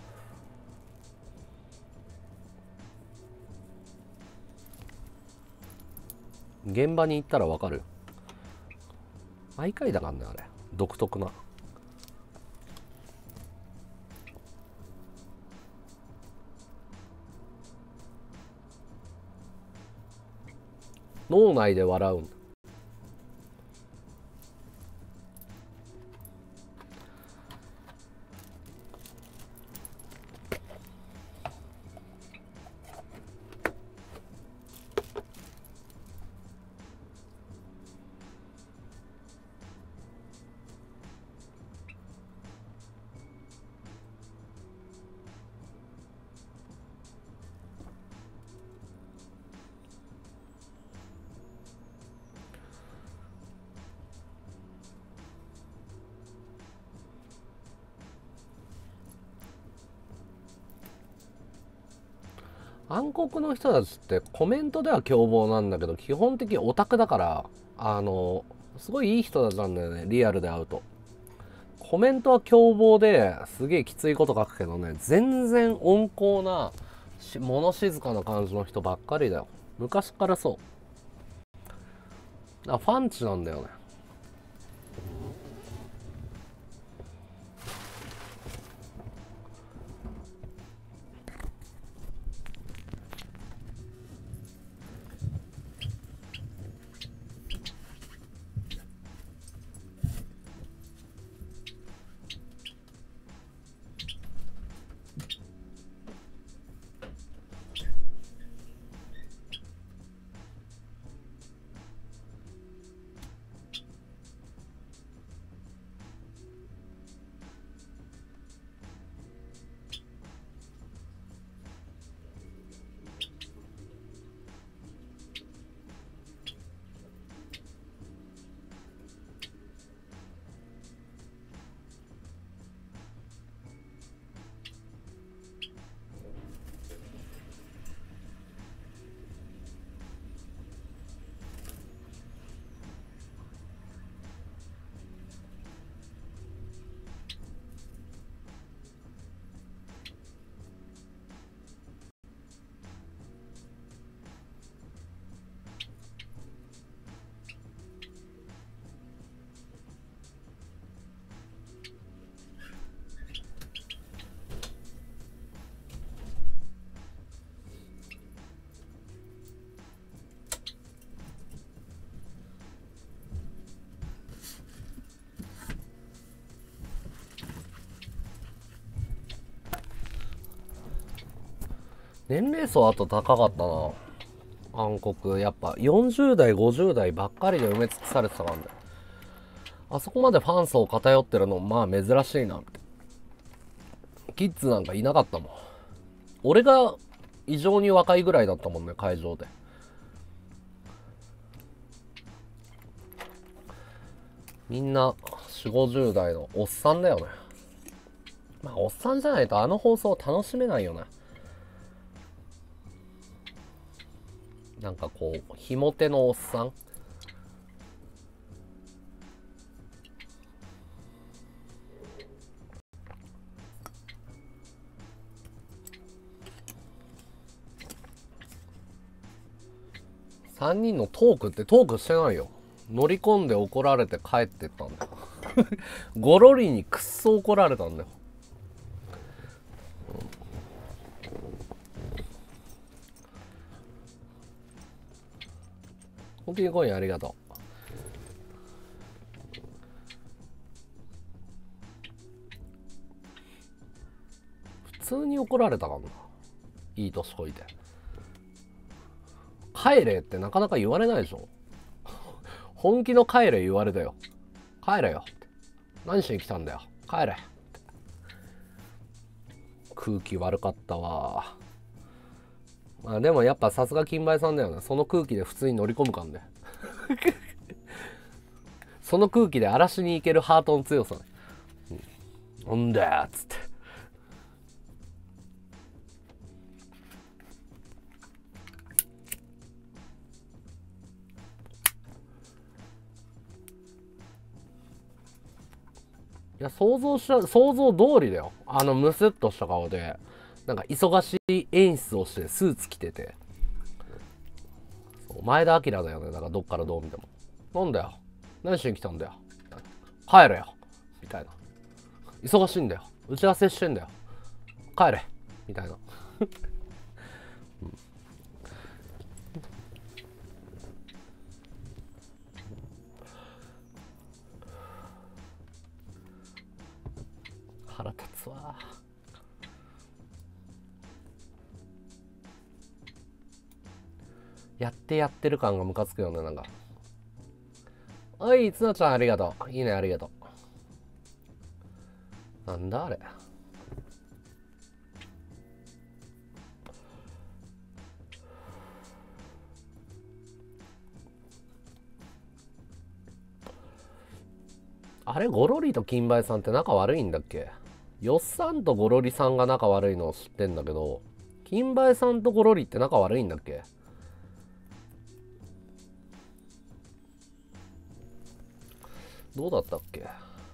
現場に行ったらわかる。毎回だからねあれ、独特な。脳内で笑うんだ。暗黒の人たちってコメントでは凶暴なんだけど基本的にオタクだから、あのすごいいい人たちなんだよね、リアルで会うと。コメントは凶暴ですげえきついこと書くけどね、全然温厚な物静かな感じの人ばっかりだよ。昔からそう。だからファンチなんだよね。 年齢層あと高かったな。暗黒やっぱよんじゅう代ごじゅう代ばっかりで埋め尽くされてたからね。あそこまでファン層偏ってるのまあ珍しいなって。キッズなんかいなかったもん。俺が異常に若いぐらいだったもんね、会場で。みんなよんじゅうごじゅう代のおっさんだよね。まあおっさんじゃないとあの放送楽しめないよね。なんかこうひも手のおっさん。さんにんのトークってトークしてないよ。乗り込んで怒られて帰ってったんだよ。ゴロリにくっそ怒られたんだよ。本当にコインありがとう。普通に怒られたかもな。いい年こいて。帰れってなかなか言われないでしょ。本気の帰れ言われたよ。帰れよ。何しに来たんだよ。帰れ。空気悪かったわ。まあでもやっぱさすが金梅さんだよね。その空気で普通に乗り込むかんね。その空気で荒らしに行けるハートの強さね。うん、なんだよっつって。いや、想像した、想像通りだよ。あのムスッとした顔で、なんか忙しい演出をしてスーツ着てて。前田明だよね。なんかどっからどう見ても。なんだよ。何しに来たんだよ。帰れよ。みたいな。忙しいんだよ。打ち合わせしてんだよ。帰れ。みたいな。うん、腹立つわ。やってやってる感がムカつくよね、なんか。おい、つなちゃんありがとう。いいね、ありがとう。なんだあれ。あれ、ゴロリと金梅さんって仲悪いんだっけ？よっさんとゴロリさんが仲悪いのを知ってんだけど、金梅さんとゴロリって仲悪いんだっけ？どうだったっけ？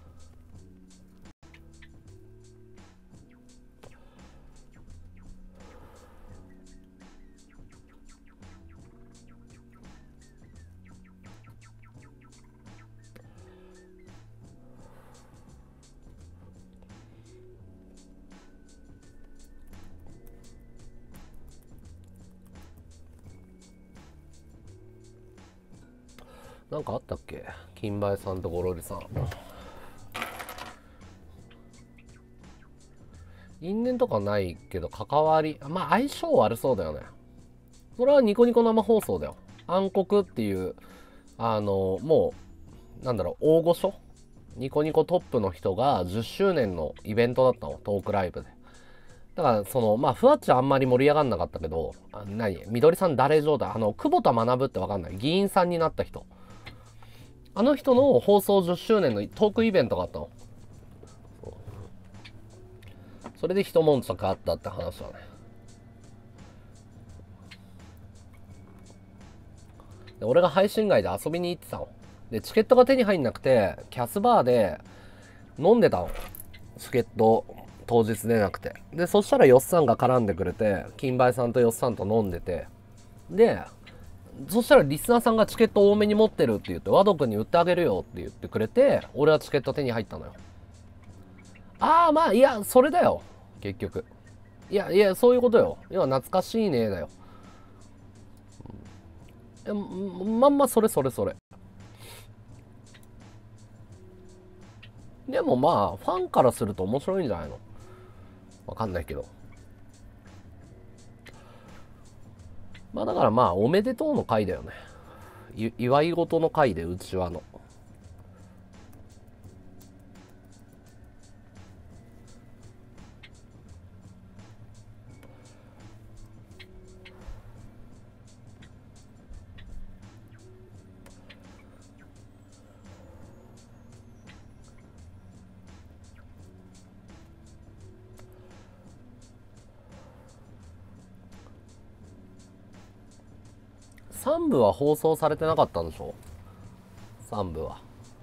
なんかあったっけ？金梅さんとゴロリさん。因縁とかないけど関わり、まあ相性悪そうだよね。それはニコニコ生放送だよ。暗黒っていう、あの、もう、なんだろう、大御所ニコニコトップの人がじゅっしゅうねんのイベントだったの、トークライブで。だから、その、まあ、ふわっちあんまり盛り上がんなかったけど、あ何みどりさん誰状態あの、久保田学ってわかんない議員さんになった人。あの人の放送じゅっしゅうねんのトークイベントがあったの。それで一悶着あったって話だね。で俺が配信外で遊びに行ってたの。で、チケットが手に入んなくて、キャスバーで飲んでたの。チケット当日出なくて。で、そしたらよっさんが絡んでくれて、金梅さんとよっさんと飲んでて、で、そしたらリスナーさんがチケット多めに持ってるって言って、和くんに売ってあげるよって言ってくれて、俺はチケット手に入ったのよ。ああ、まあ、いや、それだよ。結局。いや、いや、そういうことよ。要は懐かしいねだよ。まんまそれそれそれ。でもまあ、ファンからすると面白いんじゃないの？わかんないけど。 まあだからまあおめでとうの回だよね。い祝い事の回でうちわの。さん部は放送されてなかったんでしょ？ さん 部は。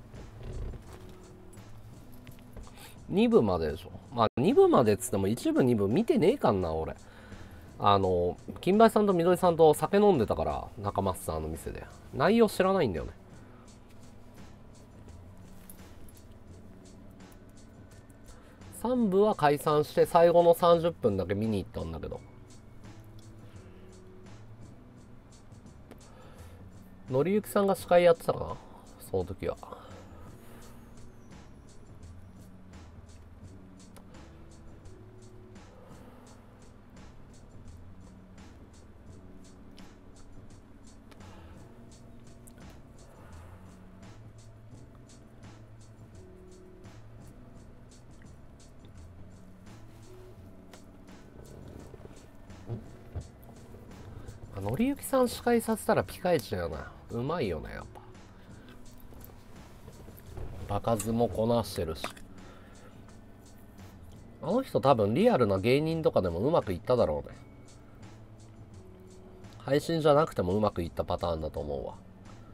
に部まででしょ。まあに部までっつってもいち部に部見てねえかんな俺。あの金梅さんとみどりさんと酒飲んでたから、中松さんの店で内容知らないんだよね。さん部は解散して最後のさんじゅっぷんだけ見に行ったんだけど、のりゆきさんが司会やってたかな、その時は。のりゆきさん司会させたらピカイチだよな。うまいよねやっぱ。場数もこなしてるし、あの人多分リアルな芸人とかでもうまくいっただろうね。配信じゃなくてもうまくいったパターンだと思うわ。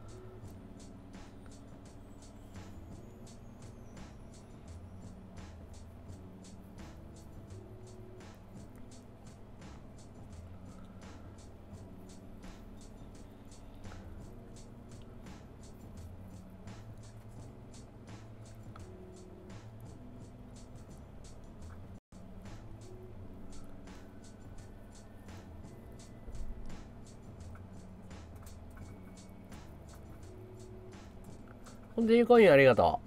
本当にコインありがと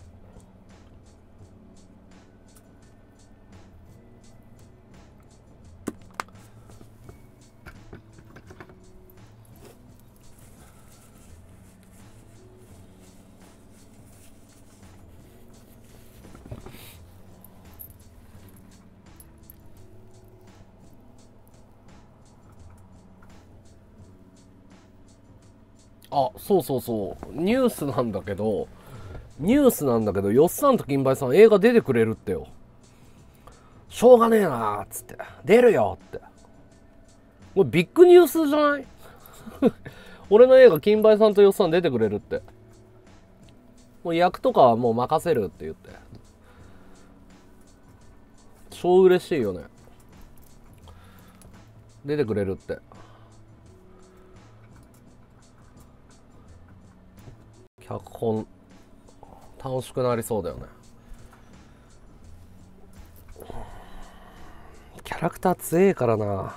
う。あ、そうそうそう。ニュースなんだけど、ニュースなんだけど、よっさんと金梅さん映画出てくれるってよ。しょうがねえなーっつって。出るよって。これビッグニュースじゃない？俺の映画金梅さんとよっさん出てくれるって。もう役とかはもう任せるって言って。超嬉しいよね。出てくれるって。脚本楽しくなりそうだよね。キャラクター強えからな。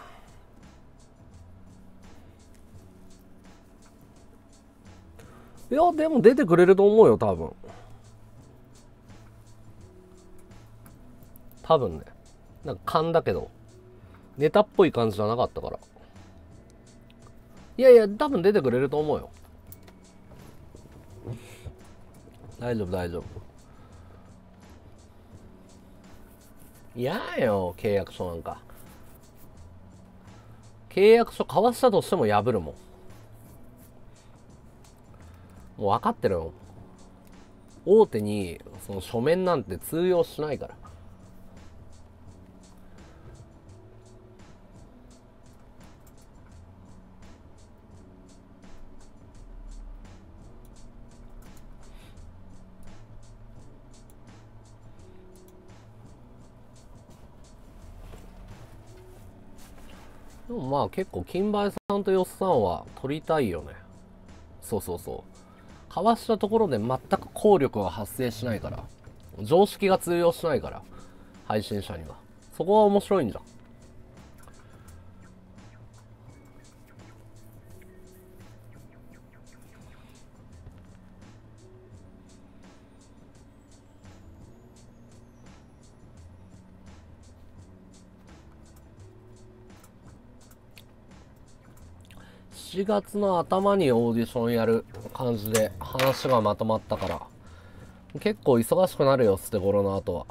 いやでも出てくれると思うよ多分。多分ね。なんか勘だけどネタっぽい感じじゃなかったから。いやいや多分出てくれると思うよ。大丈夫大丈夫。嫌よ契約書なんか。契約書交わしたとしても破るもん。もう分かってるよ。大手にその書面なんて通用しないから。でもまあ結構金梅さんとよっさんは取りたいよね。そうそうそう。交わしたところで全く効力が発生しないから、常識が通用しないから、配信者にはそこは面白いんじゃん。 ちがつの頭にオーディションやる感じで話がまとまったから、結構忙しくなるよ、捨て頃の後は。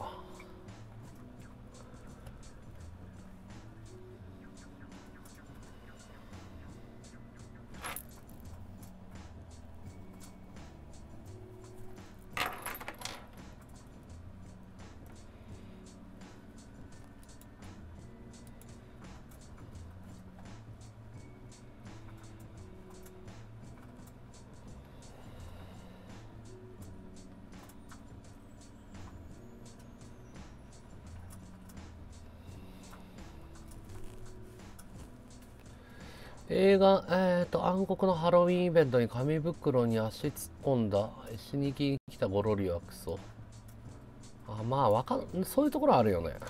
映画、えっと、暗黒のハロウィンイベントに紙袋に足突っ込んだ死にき来たゴロリはクソ。あ、まあ、わかん、そういうところあるよね。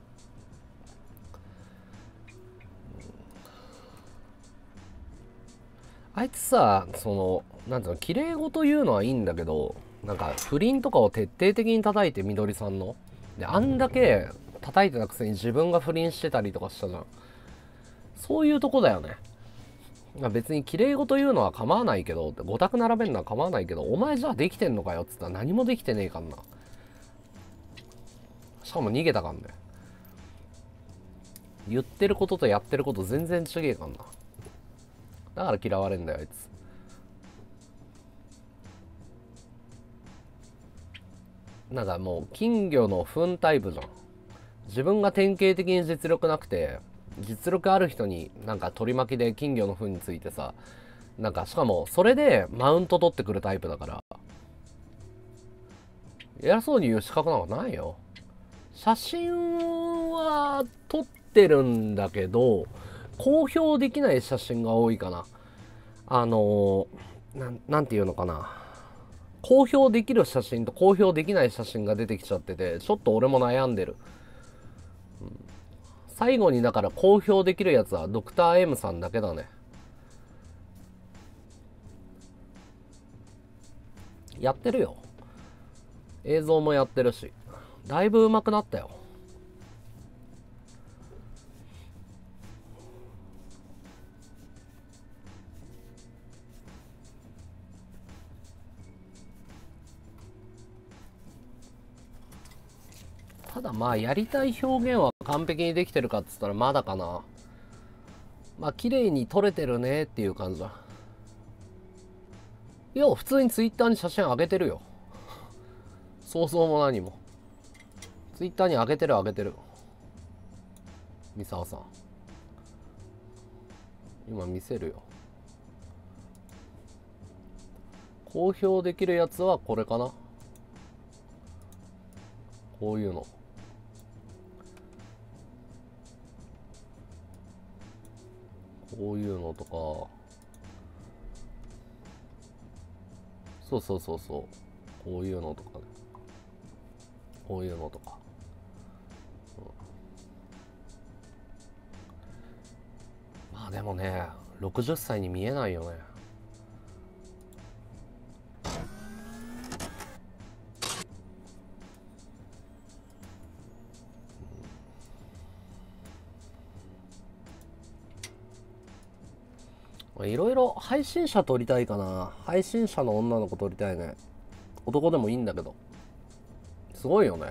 あいつさ、その、なんていうの、綺麗事言うのはいいんだけど、なんか、不倫とかを徹底的に叩いて、みどりさんの。で、あんだけ叩いてたくせに自分が不倫してたりとかしたじゃん。そういうとこだよね。別に綺麗事言うのは構わないけど、ご択並べるのは構わないけど、お前じゃあできてんのかよっつったら何もできてねえかんな。しかも逃げたかんね。言ってることとやってること全然違えかんな。だから嫌われんだよ、あいつ。なんかもう金魚の糞タイプじゃん。自分が典型的に実力なくて、実力ある人になんか取り巻きで金魚の糞についてさ、なんかしかもそれでマウント取ってくるタイプだから、偉そうに言う資格なんかないよ。写真は撮ってるんだけど、公表できない写真が多いかな。あのな、なんていうのかな。公表できる写真と公表できない写真が出てきちゃってて、ちょっと俺も悩んでる。うん、最後にだから公表できるやつはドクター M さんだけだね。やってるよ。映像もやってるし。だいぶ上手くなったよ。ただまあやりたい表現は完璧にできてるかっつったらまだかな。まあ綺麗に撮れてるねっていう感じだ。いや普通にツイッターに写真上げてるよ。想像も何もツイッターに上げてる上げてる。三沢さん今見せるよ。公表できるやつはこれかな。こういうのこういうのとか、そうそうそうそう、こういうのとかね、こういうのとか、うん、まあでもねろくじゅっさいに見えないよね。いろいろ配信者撮りたいかな。配信者の女の子撮りたいね。男でもいいんだけど。すごいよね。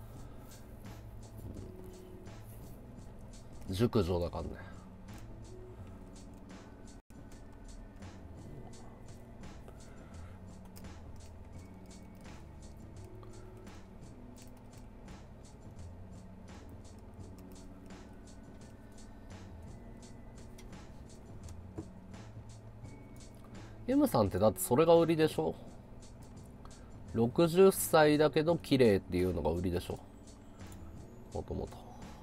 熟女だからね。M さんってだってそれが売りでしょ。ろくじゅっさいだけど綺麗っていうのが売りでしょ、もともと。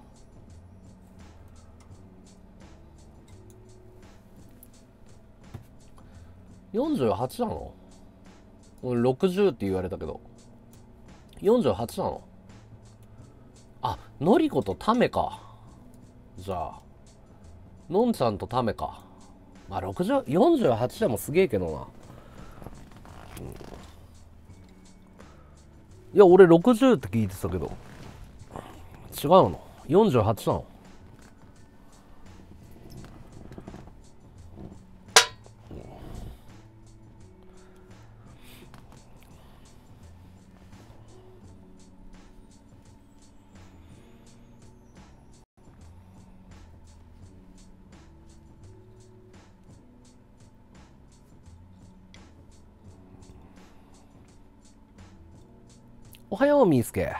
よんじゅうはちなの？ろくじゅうって言われたけどよんじゅうはちなの？あ、のりことタメか。じゃあのんちゃんとタメか。まあろくじゅう、よんじゅうはちでもすげえけどな、うん、いや俺ろくじゅうって聞いてたけど違うの？ よんじゅうはち なの？ おはよう、みーすけ。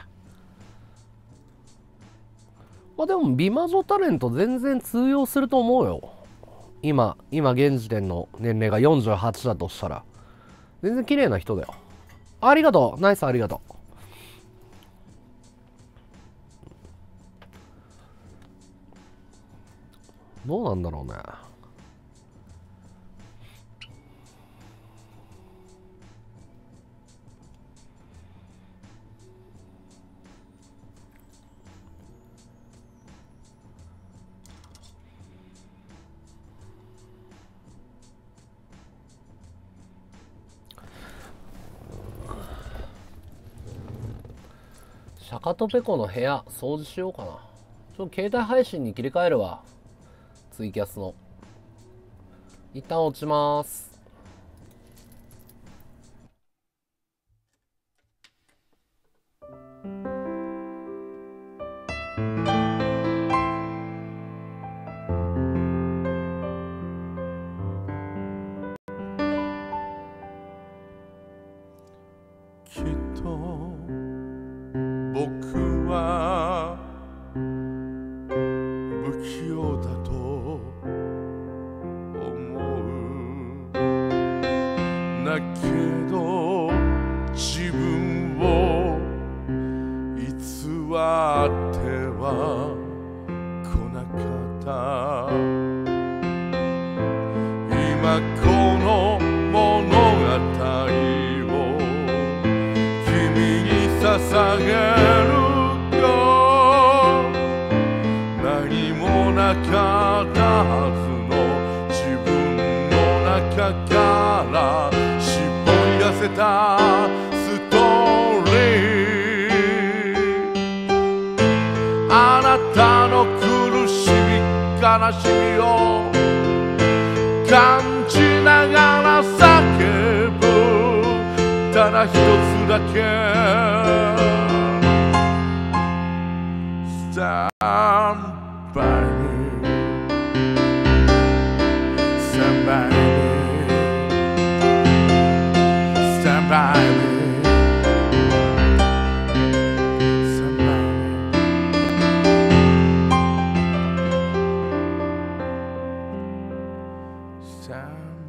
あ、でも、美魔女タレント全然通用すると思うよ。今、今現時点の年齢がよんじゅうはちだとしたら。全然綺麗な人だよ。ありがとう。ナイス、ありがとう。どうなんだろうね。シャカとペコの部屋掃除しようかな。ちょっと携帯配信に切り替えるわ。ツイキャスの。一旦落ちます。 きっと僕は不器用だと思う。だけど自分を偽っては来なかった。今この物語を君に捧げるよ。何もなかったはずの自分の中から絞り出せたストーリー。あなたの苦しみ悲しみを感じながら叫ぶ。ただ一つだけ Stand by me Stand by me Stand by me Stand by me Stand